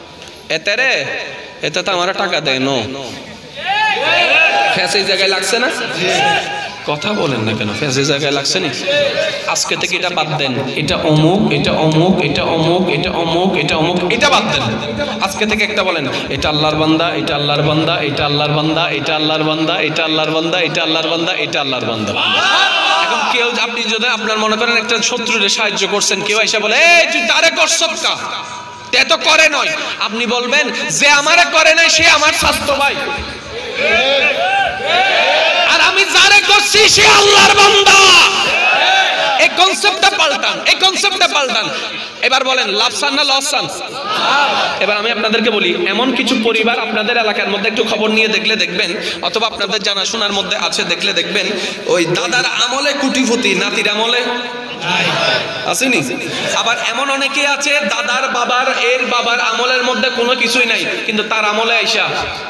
এতে তো আমার টাকা দেয় নো, ফ্যাস এই জায়গায় লাগছে না? কথা বলেন না কেন? ফ্যাস এই জায়গায় লাগছে না? আজকে থেকে এটা বাদ দেন, এটা অমুক, এটা অমুক, এটা অমুক, এটা অমুক, এটা অমুক, এটা বাদ দেন। আজকে থেকে একটা বলেন, এটা আল্লাহর বান্দা, এটা আল্লাহর বান্দা, এটা আল্লাহর বান্দা, এটা আল্লাহর বান্দা, এটা আল্লাহর বান্দা, এটা আল্লাহর বান্দা, এটা আল্লাহর বান্দা। এখন কেউ আপনি যদি আপনার মনে করেন একটা শত্রুরে সাহায্য করছেন, কেউ এসে বলে এই তুই তারে করছস কা, তে তো করে নয়, আপনি বলবেন যে আমারে করে নাই সে আমার স্বাস্থ্য ভাই, আর আমি যারে করছি সে আল্লাহর বান্দা। এই কনসেপ্টটা পাল্টান, এই কনসেপ্টটা পাল্টান। এবার বলেন লাভসান না লসান? এবার আমি আপনাদেরকে বলি, এমন কিছু পরিবার আপনাদের এলাকার মধ্যে একটু খবর নিয়ে দেখলে দেখবেন, অথবা আপনাদের জানাশোনার মধ্যে আছে দেখলে দেখবেন, ওই দাদার আমলে কুটিপুতি, নাতির আমলে আসেনি। আবার এমন অনেকে আছে দাদার বাবার এর বাবার আমলের মধ্যে কোনো কিছুই নাই, কিন্তু তার আমলে আইসা।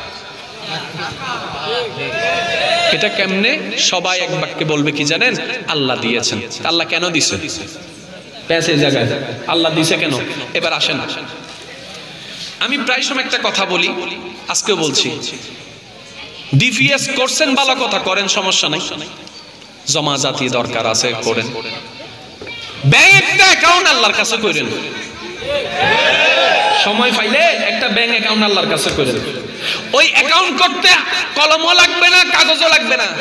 এটা কেমনে? সবাই এক বাক্যে বলবে কি জানেন? আল্লাহ দিয়েছেন। আল্লাহ কেন দিছে? এই জায়গায় আল্লাহ দিছে কেন? এবার আসেন, আমি প্রায় সময় একটা কথা বলি, আজকেও বলছি, ডিপিএস করছেন ভালো কথা, করেন সমস্যা নাই, জমা জাতি দরকার আছে করেন, ব্যাংক একটা অ্যাকাউন্ট আল্লাহর কাছে করেন, সময় পাইলে একটা ব্যাংক অ্যাকাউন্ট আল্লাহর কাছে করেন। ওই অ্যাকাউন্ট করতে কলমও লাগবে না, কাগজও লাগবে না,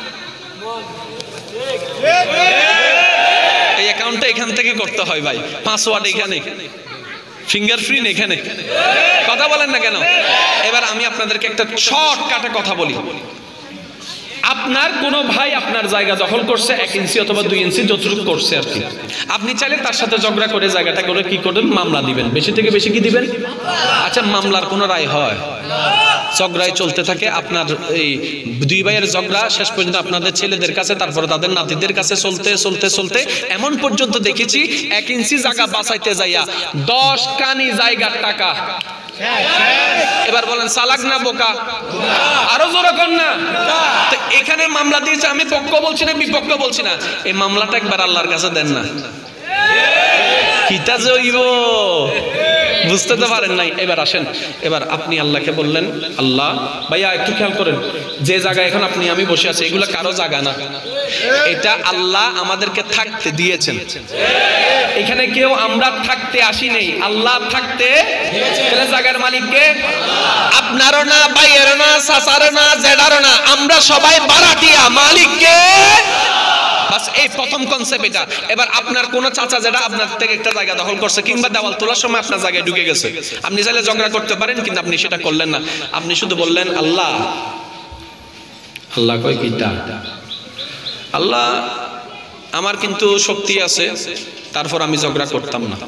এই অ্যাকাউন্টটা এখান থেকে করতে হয় ভাই, পাসওয়ার্ড এখানে, ফিঙ্গারপ্রিন্ট এখানে। কথা বলেন না কেন? এবার আমি আপনাদেরকে একটা শর্টকাটে কথা বলি, আপনার কোনো ভাই আপনার জায়গা দখল করছে 1 ইঞ্চি অথবা 2 ইঞ্চি যতটুকু করছে আর কি, আপনি চাইলে তার সাথে ঝগড়া করে জায়গাটা করে কি করবেন? মামলা দিবেন, বেশি থেকে বেশি কি দিবেন? আচ্ছা, মামলার কোনো রায় হয়? ঝগড়াই চলতে থাকে, আপনার এই 2 ভাইয়ের ঝগড়া শেষ পর্যন্ত আপনাদের ছেলেদের কাছে, তারপরে তাদের নাতিদের কাছে চলতে চলতে চলতে এমন পর্যন্ত দেখেছি 1 ইঞ্চি জায়গা বাঁচাইতে যাইয়া 10 কানি জায়গার টাকা এবার বলেন চালাক না বোকা? আরো জোরে কর না। তো এখানে মামলা দিয়েছে, আমি পক্ষ বলছি না বিপক্ষ বলছি না, এই মামলাটা একবার আল্লাহর কাছে দেন না। কিতা জইব বুঝতে তো পারেন নাই। এবার আসেন, এবার আপনি আল্লাহকে বললেন, আল্লাহ ভাইয়া একটু খেয়াল করেন, যে জায়গায় এখন আপনি আমি বসে আছি এগুলো কারো জায়গা না, এটা আল্লাহ আমাদেরকে থাকতে দিয়েছেন। এখানে কেউ আমরা থাকতে আসি নেই, আল্লাহ থাকতে দিয়েছেন। জায়গার মালিককে আপনারও না, ভাইয়েরও না, চাচারও না, জেডারও না, আমরা সবাই ভাড়াটিয়া, মালিককে বাস। এই প্রথম কনসেপ্ট এটা। এবার আপনার কোন চাচা যেটা আপনার থেকে একটা জায়গা দখল করছে কিংবা দেওয়াল তোলার সময় আপনার জায়গায় ঢুকে গেছে, আপনি চাইলে ঝগড়া করতে পারেন, কিন্তু আপনি সেটা করলেন না। আপনি শুধু বললেন আল্লাহ। আল্লাহ কয় কিটা? আল্লাহ আমার কিন্তু শক্তি আছে, তারপর আমি ঝগড়া করতাম না।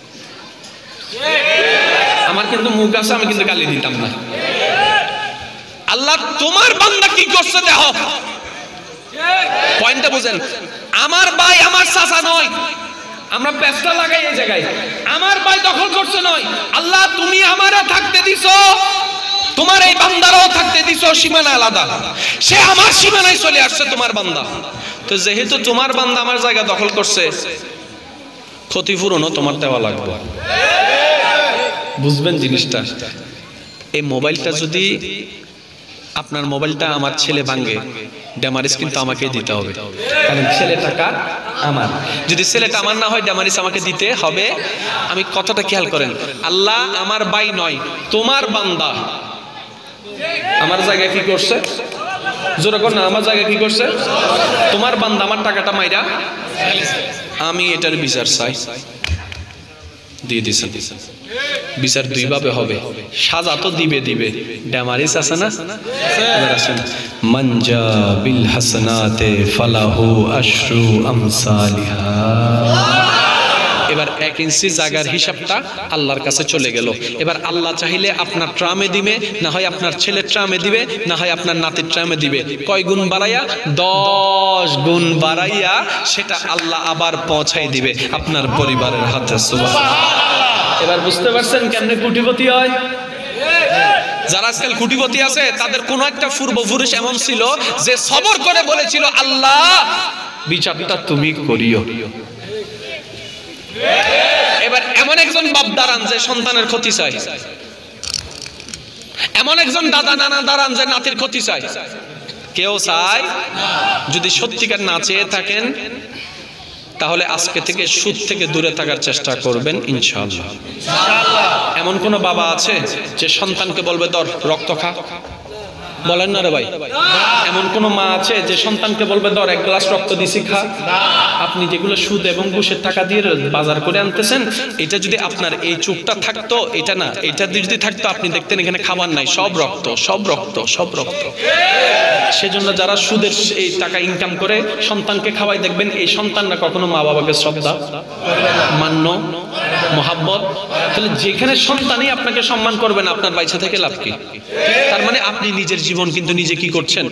আমার কিন্তু মুখ আছে, আমি কিন্তু গালি দিতাম না। আল্লাহ তোমার বান্দা কি করছে দেখো। পয়েন্টটা বুঝেন। আমার ভাই আমার চাচা নয়, আমরা পেস্টা লাগাই এই জায়গায়, আমার ভাই দখল করছে নয়। আল্লাহ তুমি আমারে থাকতে দিছো, তোমার এই বান্দারও থাকতে দিছো, সীমানা আলাদা, সে আমার সীমানায় চলে আসছে তোমার বান্দা। তো যেহেতু তোমার বান্দা আমার জায়গা দখল করছে, ক্ষতিপূরণও তোমার দেওয়া লাগবে। বুঝবেন জিনিসটা। এই মোবাইলটা যদি আপনার মোবাইলটা আমার ছেলে ভাঙে, ড্যামারিস কিন্তু আমাকে দিতে হবে, কারণ ছেলে টাকা আমার। যদি ছেলেটা আমার না হয়, ড্যামারিস আমাকে দিতে হবে। আমি কথাটা খেয়াল করেন, আল্লাহ আমার ভাই নয়, তোমার বান্দা আমার জায়গায় কি করছে? জোরে কর না, আমার জায়গায় কি করছে? তোমার বান্দা আমার টাকাটা মাইরা, আমি এটার বিচার চাই, দিয়ে দিছেন। বিচার দুই ভাবে হবে, সাজা তো দিবে দিবে, ড্যামারিস আছে না? মানজা বিল হাসানাতে ফালাহু আশরু আমসালিহা। এবার 1 ইঞ্চি জায়গার হিসাবটা আল্লাহর কাছে চলে গেল। এবার আল্লাহ চাইলে আপনার ট্রামে দিবে, না হয় আপনার ছেলের ট্রামে দিবে, না হয় আপনার নাতির ট্রামে দিবে। কয় গুণ বাড়াইয়া? 10 গুণ বাড়াইয়া সেটা আল্লাহ আবার পৌঁছাই দিবে আপনার পরিবারের হাতে। সুবহানাল্লাহ। এবার বুঝতে পারছেন কেমনে কোটিপতি হয়? যারা আজকাল কোটিপতি আছে তাদের কোন একটা পূর্বপুরুষ এমন ছিল যে সবর করে বলেছিল, আল্লাহ বিচারটা তুমি করিও। এবার এমন একজন বাপ দাঁড়ান যে সন্তানের ক্ষতি চায়, এমন একজন দাদা নানা দাঁড়ান যে নাতির ক্ষতি চায়। কেউ চায়? যদি সত্যিকার না চেয়ে থাকেন তাহলে আজকে থেকে সুদ থেকে দূরে থাকার চেষ্টা করবেন ইনশাআল্লাহ। এমন কোন বাবা আছে যে সন্তানকে বলবে ধর রক্ত খা? বলেন না রে ভাই। এমন কোন মা আছে যে সন্তানকে বলবে ধর 1 গ্লাস রক্ত দিছি খা? আপনি যেগুলো সুদ এবং ঘুষের টাকা দিয়ে বাজার করে আনতেছেন, এটা যদি আপনার এই চোখটা থাকতো, এটা না, এটা যদি থাকতো, আপনি দেখতেন এখানে খাবার নাই, সব রক্ত, সব রক্ত, সব রক্ত। সেজন্য যারা সুদের এই টাকা ইনকাম করে সন্তানকে খাওয়াই, দেখবেন এই সন্তানরা কখনো মা বাবাকে শ্রদ্ধা, মান্য, মহাব্বত। তাহলে যেখানে সন্তানই আপনাকে সম্মান করবেন, আপনার বাইচা থেকে লাভ কি? তার মানে আপনি নিজের জীবন কিন্তু নিজে কি করছেন?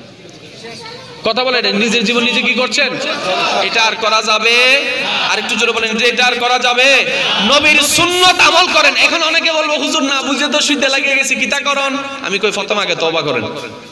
কথা বলেন, নিজের জীবন নিজে কি করছেন? এটা আর করা যাবে? আরেকটু জোরে বলেন, এটা আর করা যাবে? নবীর সুন্নাত আমল করেন। এখন অনেকে বলবো হুজুর না বুঝে তো সুদে লাগিয়ে গেছি, কিতা করন? আমি কই প্রথমে আগে তওবা করেন।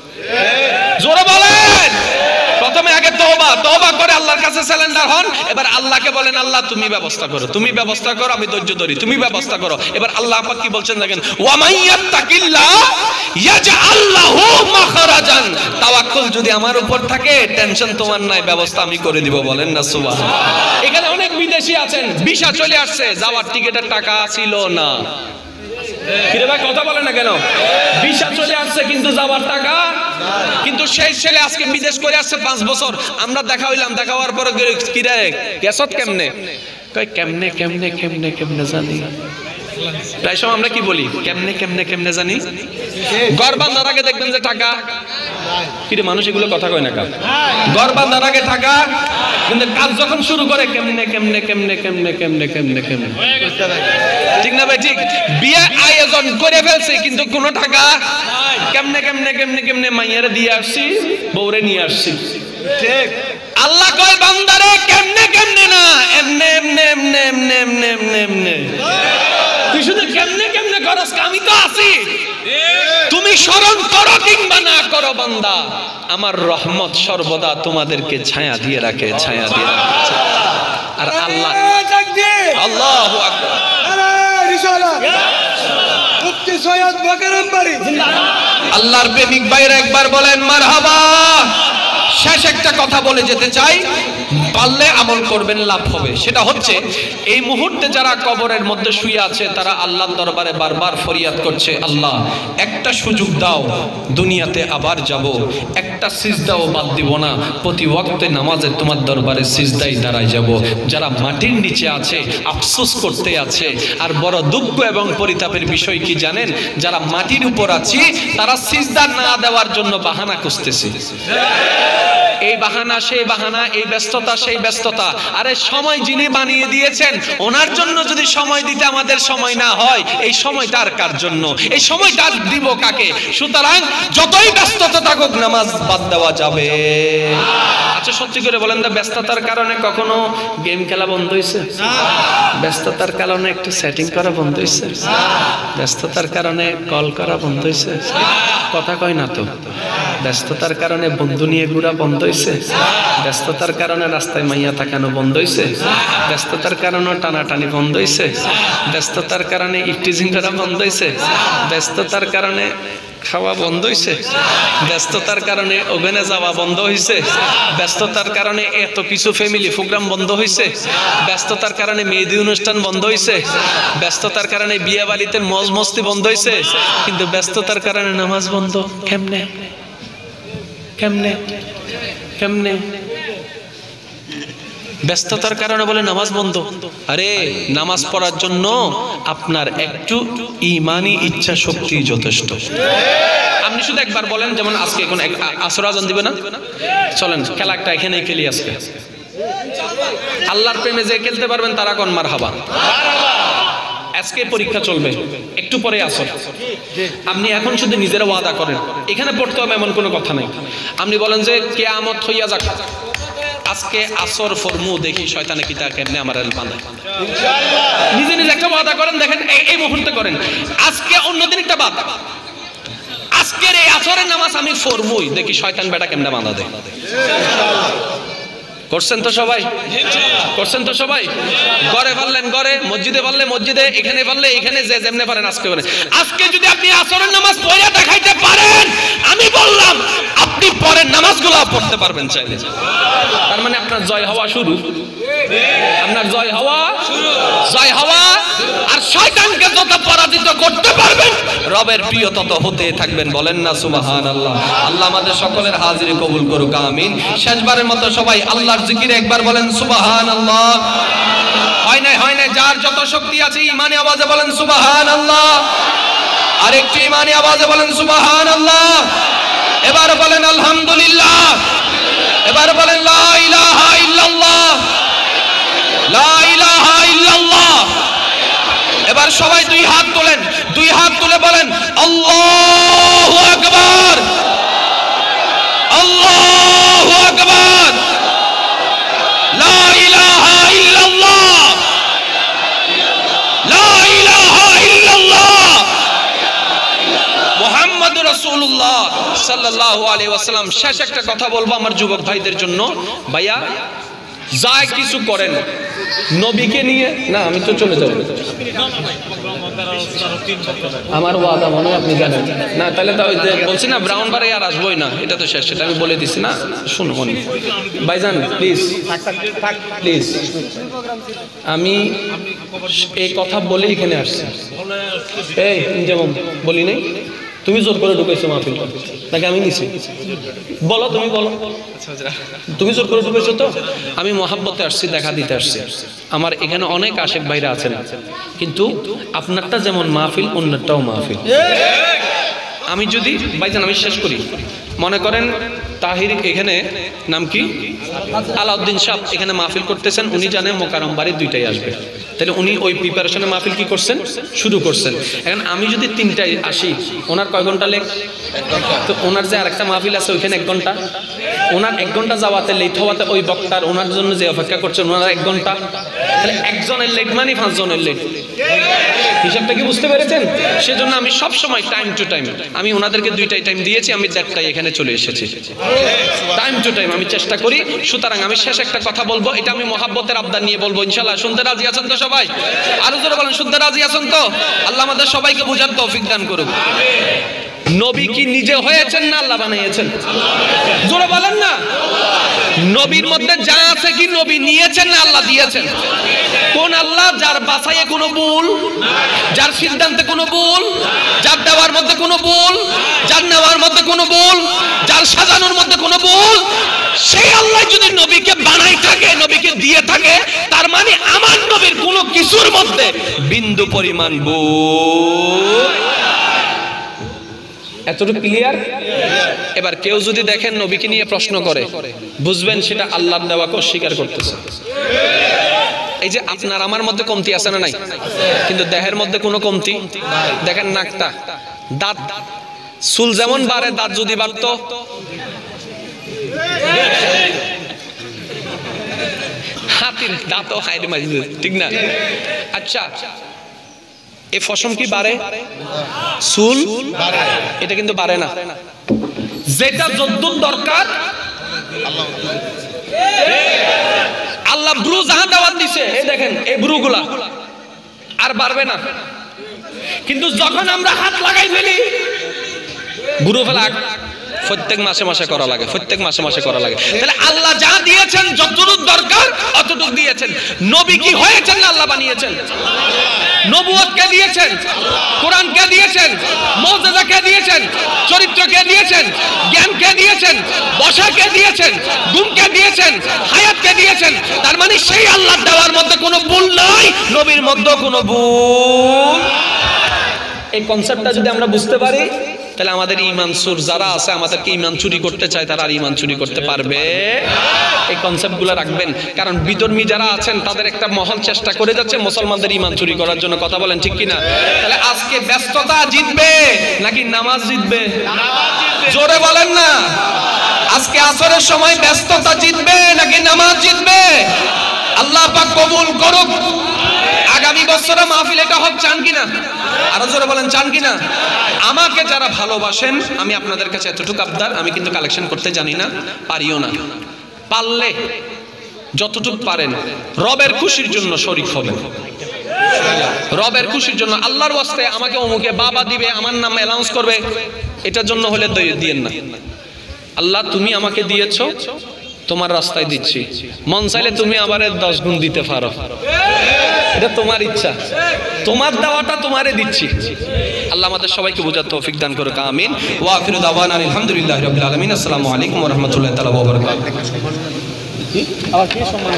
জোরে বলেন, প্রথমে আগে তওবা, তওবা করে আল্লাহর কাছে সারেন্ডার হন। এবার আল্লাহকে বলেন, আল্লাহ তুমি ব্যবস্থা করো, তুমি ব্যবস্থা করো, আমি ধৈর্য ধরি, তুমি ব্যবস্থা করো। এবার আল্লাহ পাক কি বলছেন দেখেন, ওয়া মাইয়াত্তাকিল্লাহ ইয়াজআল লাহু মাখরাজান। তাওয়াক্কুল যদি আমার উপর থাকে, টেনশন তোমার নাই, ব্যবস্থা আমি করে দিব। বলেন না সুবহানাল্লাহ। এখানে অনেক বিদেশি আছেন, ভিসা চলে আসছে, যাওয়ার টিকেটের টাকা ছিল না। কিরে ভাই কথা বলে না কেন? ভিসা চলে আসছে কিন্তু যাওয়ার টাকা, কিন্তু সেই ছেলে আজকে বিদেশ করে আসছে 5 বছর। আমরা দেখা হইলাম, দেখা হওয়ার পরে কিরে গেছত কেমনে? কই কেমনে কেমনে কেমনে কেমনে জানি। প্রায় সময় আমরা কি বলি? কেমনে কেমনে কেমনে জানি। ঘর বাঁধার আগে দেখবেন যে টাকা, কিরে মানুষ এগুলো কথা কয় না কা? ঘর বাঁধার আগে টাকা, কিন্তু কাজ যখন শুরু করে কেমনে কেমনে কেমনে কেমনে কেমনে কেমনে কেমনে। ঠিক না ভাই? ঠিক। বিয়ে আয়োজন করে ফেলছে কিন্তু কোনো টাকা, কেমনে কেমনে কেমনে কেমনে মাইয়ারে দিয়ে আসছি, বউরে নিয়ে আসছি। ঠিক। আল্লাহ কয় বান্দারে কেমনে কেমনে না, এমনে এমনে এমনে এমনে এমনে এমনে এমনে। তুই শুধু কেমনে কেমনে করস, আমি তো আছি। তুমি স্মরণ করো কিংবা না করো বান্দা, আমার রহমত সর্বদা তোমাদেরকে ছায়া দিয়ে রাখে, ছায়া দিয়ে রাখে। আর আল্লাহ, আল্লাহু আকবার, আল্লাহর প্রেমিক ভাইরা একবার বলেন মারহাবা। শেষ একটা কথা বলে যেতে চাই, পারলে আমল করবেন, লাভ হবে। সেটা হচ্ছে এই মুহূর্তে যারা কবরের মধ্যে শুয়ে আছে তারা আল্লাহর দরবারে বারবার ফরিয়াদ করছে, আল্লাহ একটা সুযোগ দাও, দুনিয়াতে আবার যাব, একটা সিজদাও বাদ দিব না, প্রতি ওয়াক্তে নামাজে তোমার দরবারে সিজদাই দাঁড়ায় যাব। যারা মাটির নিচে আছে আফসোস করতে আছে। আর বড় দুঃখ এবং পরিতাপের বিষয় কি জানেন, যারা মাটির উপর আছি তারা সিজদা না দেওয়ার জন্য বাহানা খুঁজতেছে। এই বাহানা সেই বাহানা, এই ব্যস্ততা সেই ব্যস্ততা। আরে সময় যিনি বানিয়ে দিয়েছেন ওনার জন্য যদি সময় দিতে আমাদের সময় না হয়, এই সময় তার কার জন্য, এই সময়টা দিব কাকে? সুতরাং যতই ব্যস্ততা থাকুক নামাজ বাদ দেওয়া যাবে। আচ্ছা সত্যি করে বলেন তো, ব্যস্ততার কারণে কখনো গেম খেলা বন্ধ হয়েছে? ব্যস্ততার কারণে একটু সেটিং করা বন্ধ হয়েছে? ব্যস্ততার কারণে কল করা বন্ধ হয়েছে? কথা কয় না তো। ব্যস্ততার কারণে বন্ধু নিয়ে ঘোরা বন্ধ হয়েছে? ব্যস্ততার কারণে রাস্তায় মাইয়া তাকানো বন্ধ হয়েছে? ব্যস্ততার কারণে টানাটানি বন্ধ হয়েছে? ব্যস্ততার কারণে ইফটিজিং করা বন্ধ হয়েছে? ব্যস্ততার কারণে খাওয়া বন্ধ হয়েছে? ব্যস্ততার কারণে ওভেনে যাওয়া বন্ধ হয়েছে? ব্যস্ততার কারণে এত কিছু ফ্যামিলি প্রোগ্রাম বন্ধ হয়েছে? ব্যস্ততার কারণে মেহেদি অনুষ্ঠান বন্ধ হয়েছে? ব্যস্ততার কারণে বিয়ে বাড়িতে মজ মস্তি বন্ধ হয়েছে? কিন্তু ব্যস্ততার কারণে নামাজ বন্ধ। কেমনে কেমনে কেমনে? ব্যস্ততার কারণে বলে নামাজ বন্ধ। আরে নামাজ পড়ার জন্য আপনার একটু ঈমানি ইচ্ছা শক্তি যথেষ্ট। আপনি শুধু একবার বলেন, যেমন আজকে এখন আসর আজান দিবে না, চলেন খেলাটা এখানেই খেলি আজকে। আল্লাহর প্রেমে যে খেলতে পারবেন তারা কোন মারহাবা। আজকে পরীক্ষা চলবে, একটু পরে আসর। আপনি এখন শুধু নিজেরা ওয়াদা করেন, এখানে পড়তে হবে এমন কোনো কথা নাই। আপনি বলেন যে কিয়ামত হইয়া যাক, আজকে আসর ফরমু, দেখি শয়তানে কিতা কেমনে আমার বাঁধে। নিজে নিজে একটা ওয়াদা করেন, দেখেন এই মুহূর্তে করেন। আজকে অন্যদিন একটা বাদ, আজকের এই আসরের নামাজ আমি ফরমুই, দেখি শয়তান বেটা কেমনে বাঁধা দেয়। করছেন তো সবাই? করছেন তো সবাই? ঘরে পারলেন ঘরে, মসজিদে পারলে মসজিদে, এখানে পারলে এখানে, যে যেমনে পারেন আজকে পারেন। আজকে যদি আপনি আসরের নামাজ পড়ে দেখাইতে পারেন, আমি বললাম আপনি পরের নামাজগুলো পড়তে পারবেন চাইলে। তার মানে আপনার জয় হওয়া শুরু, আপনার জয় হওয়া জয় হওয়া। আর শয়তানকে যত পরাজিত করতে পারবেন রবের প্রিয় তত হতে থাকবেন। বলেন না সুবহানাল্লাহ। আল্লাহ আমাদের সকলের হাজিরি কবুল করুক, আমিন। শেষবারের মতো সবাই আল্লাহর জিকিরে একবার বলেন সুবহানাল্লাহ। হয় নাই হয় নাই, যার যত শক্তি আছে ইমানি আওয়াজে বলেন সুবহানাল্লাহ। আর একটু ইমানি আওয়াজে বলেন সুবহানাল্লাহ। এবার বলেন আলহামদুলিল্লাহ। এবার বলেন লা ইলাহা ইল্লাল্লাহ, লা ইলাহা ইল্লাল্লাহ। এবার সবাই দুই হাত তোলেন, দুই হাত তুলে বলেন আল্লাহু আকবার, আল্লাহু আকবার, লা ইলাহা ইল্লাল্লাহ, লা ইলাহা ইল্লাল্লাহ, মুহাম্মাদুর রাসূলুল্লাহ সাল্লাল্লাহু আলাইহি ওয়াসাল্লাম। শেষ একটা কথা বলবো আমার যুবক ভাইদের জন্য। ভাইয়া যা কিছু করেন নবীকে নিয়ে না, আমি তো চলে যাব, আমার ওয়াদা মনে আপনি জানেন না। তাহলে তো বলছি না ব্রাউন বারে আর আসবোই না, এটা তো শেষ, সেটা আমি বলে দিছি না। শুনুন ভাইজান প্লিজ প্লিজ, আমি এই কথা বলে এখানে আসছি। এই যেমন বলি নাই, তুমি জোর করে ঢুকেছো মাহফিল নাকি আমি নিছি? বলো, তুমি বলো, তুমি জোর করে ঢুকেছো তো? আমি মহাব্বতে আসছি, দেখা দিতে আসছি। আমার এখানে অনেক আশেক ভাইরা আছেন, কিন্তু আপনারটা যেমন মাহফিল অন্যটাও মাহফিল। আমি যদি ভাইজান আমি শেষ করি, মনে করেন তাহির এখানে নাম কি আলাউদ্দিন সাহেব এখানে মাহফিল করতেছেন, উনি জানেন মোকাররম বাড়ি দুইটাই আসবে, তাহলে উনি ওই প্রিপারেশনে মাহফিল কি করছেন, শুরু করছেন। এখন আমি যদি 3টায় আসি, ওনার কয় ঘন্টা লেগ? তো ওনার যে আরেকটা মাহফিল আছে ওইখানে 1 ঘন্টা, ওনার 1 ঘন্টা যাওয়াতে লেট হওয়াতে ওই বক্তার ওনার জন্য যে অপেক্ষা করছেন ওনার 1 ঘন্টা, তাহলে একজনের লেট মানে 5 জনের লেট। হিসাবটা কি বুঝতে পেরেছেন? সেজন্য আমি সব সময় টাইম টু টাইম, আমি ওনাদেরকে 2টাই টাইম দিয়েছি, আমি 1টায় এখানে চলে এসেছি। টাইম টু টাইম আমি চেষ্টা করি। সুতরাং আমি শেষ একটা কথা বলবো, এটা আমি মহাব্বতের আবদার নিয়ে বলবো ইনশাআল্লাহ। শুনতে রাজি আছেন তো সবাই? আরো জোরে বলেন, শুনতে রাজি আছেন তো? আল্লাহ আমাদের সবাইকে বোঝার তৌফিক দান করুক। নবী কি নিজে হয়েছেন না আল্লাহ বানিয়েছেন? জোরে বলেন না। নবীর মধ্যে যা আছে কি নবী নিয়েছেন না আল্লাহ দিয়েছেন? কোন আল্লাহ? যার বাছাইয়ে কোনো ভুল, যার সিদ্ধান্তে কোনো ভুল, যার দেওয়ার মধ্যে কোনো ভুল, যার নেওয়ার মধ্যে কোনো ভুল, যার সাজানোর মধ্যে কোনো ভুল, সেই আল্লাহ যদি নবীকে বানাই থাকে, নবীকে দিয়ে থাকে, তার মানে আমার নবীর কোনো কিছুর মধ্যে বিন্দু পরিমাণ ভুল। এতটুকু ক্লিয়ার? এবার কেউ যদি দেখেন নবীকে নিয়ে প্রশ্ন করে, বুঝবেন সেটা আল্লাহর দেওয়াকে অস্বীকার করতেছে। এই যে আপনার আমার মধ্যে কমতি আছে না নাই? কিন্তু দেহের মধ্যে কোনো কমতি দেখেন, নাকটা, দাঁত, চুল যেমন বাড়ে, দাঁত যদি বাড়তো, হাতির দাঁতও হাইরে মাঝে, ঠিক না? আচ্ছা, এই ফসম কি বাড়ে? চুল এটা কিন্তু বাড়ে না। যেটা যদ্দুর দরকার আল্লাহ ব্রু জাহান দাওয়াত দিছে, এই দেখেন এই ব্রুগুলা আর বাড়বে না। কিন্তু যখন আমরা হাত লাগাই ফেলি, ব্রু ফেলা প্রত্যেক মাসে মাসে করা লাগে, প্রত্যেক মাসে মাসে করা লাগে। তাহলে আল্লাহ যা দিয়েছেন যতটুকু দরকার অতটুকু দিয়েছেন। নবী কি হয়েছেন না আল্লাহ বানিয়েছেন? নবুয়ত কে দিয়েছেন? কোরআন কে দিয়েছেন? মুজিজা কে দিয়েছেন? চরিত্র কে দিয়েছেন? জ্ঞান কে দিয়েছেন? বসা কে দিয়েছেন? গুণ কে দিয়েছেন? হায়াত কে দিয়েছেন? তার মানে সেই আল্লাহর দেওয়ার মধ্যে কোনো ভুল নাই, নবীর মধ্যে কোনো ভুল। এই কনসেপ্টটা যদি আমরা বুঝতে পারি, তাহলে আমাদের ঈমান সুর যারা আছে, আমাদেরকে ঈমান চুরি করতে চায়, তারা আর ঈমান চুরি করতে পারবে। এই কনসেপ্টগুলো রাখবেন, কারণ বিধর্মী যারা আছেন তাদের একটা মহল চেষ্টা করে যাচ্ছে মুসলমানদের ঈমান চুরি করার জন্য। কথা বলেন ঠিক কিনা? তাহলে আজকে ব্যস্ততা জিতবে নাকি নামাজ জিতবে? জোরে বলেন না। আজকে আসরের সময় ব্যস্ততা জিতবে নাকি নামাজ জিতবে? আল্লাহ পাক কবুল করুক। আগামী বছরে মাহফিল এটা হোক, চান কিনা? আরো জোরে বলেন, চান কিনা? আমাকে যারা ভালোবাসেন, আমি আপনাদের কাছে এতটুকু আবদার, আমি কিন্তু কালেকশন করতে জানি না, পারিও না। পারলে যতটুকু পারেন রবের খুশির জন্য শরীক হবেন। রবের খুশির জন্য, আল্লাহর ওয়াস্তে আমাকে অমুকে বাবা দিবে, আমার নাম অ্যানাউন্স করবে, এটার জন্য হলে দিয়েন না। আল্লাহ তুমি আমাকে দিয়েছো, তোমার রাস্তায় দিচ্ছি, মন চাইলে তুমি আবার 10 গুণ দিতে পারো, এটা তোমার ইচ্ছা, তোমার দেওয়াটা তোমারে দিচ্ছি। আল্লাহ আমাদের সবাইকে বোঝার তৌফিক দান করুক, আমিন। ওয়া আখিরু দাওয়ানা আলহামদুলিল্লাহি রাব্বিল আলামিন। আসসালামু আলাইকুম ওয়া রাহমাতুল্লাহি তাআলা ওয়া বারাকাতুহু। আবার কি সম্মান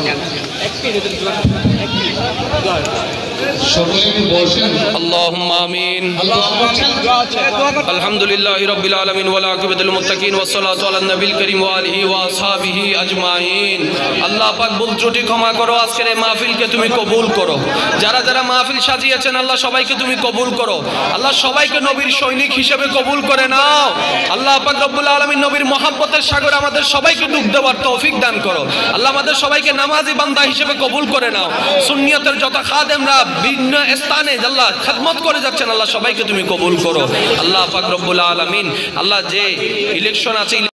اللهم آمين الحمد لله رب العالمين والعاقبة للمتقين والصلاة على النبي الكريم وآله وأصحابه أجمعين। আল্লাহ পাক ভুল ত্রুটি ক্ষমা করো, আজকের এই মাহফিলকে তুমি কবুল করো। যারা যারা মাহফিল সাজিয়েছেন আল্লাহ সবাইকে তুমি কবুল করো। আল্লাহ সবাইকে নবীর সৈনিক হিসেবে কবুল করে নাও। আল্লাহ পাক রব্বুল আলামিন নবীর মহব্বতের সাগরে আমাদের সবাইকে ডুব দেওয়ার তৌফিক দান করো। আল্লাহ আমাদের সবাইকে নামাজি বান্দা হিসেবে কবুল করে নাও। সুন্নিয়তের যত খাদেমরা ভিন্ন স্থানে আল্লাহ খেদমত করে যাচ্ছেন, আল্লাহ সবাইকে তুমি কবুল করো। আল্লাহ পাক রব্বুল আলামিন, আল্লাহ যে ইলেকশন আছে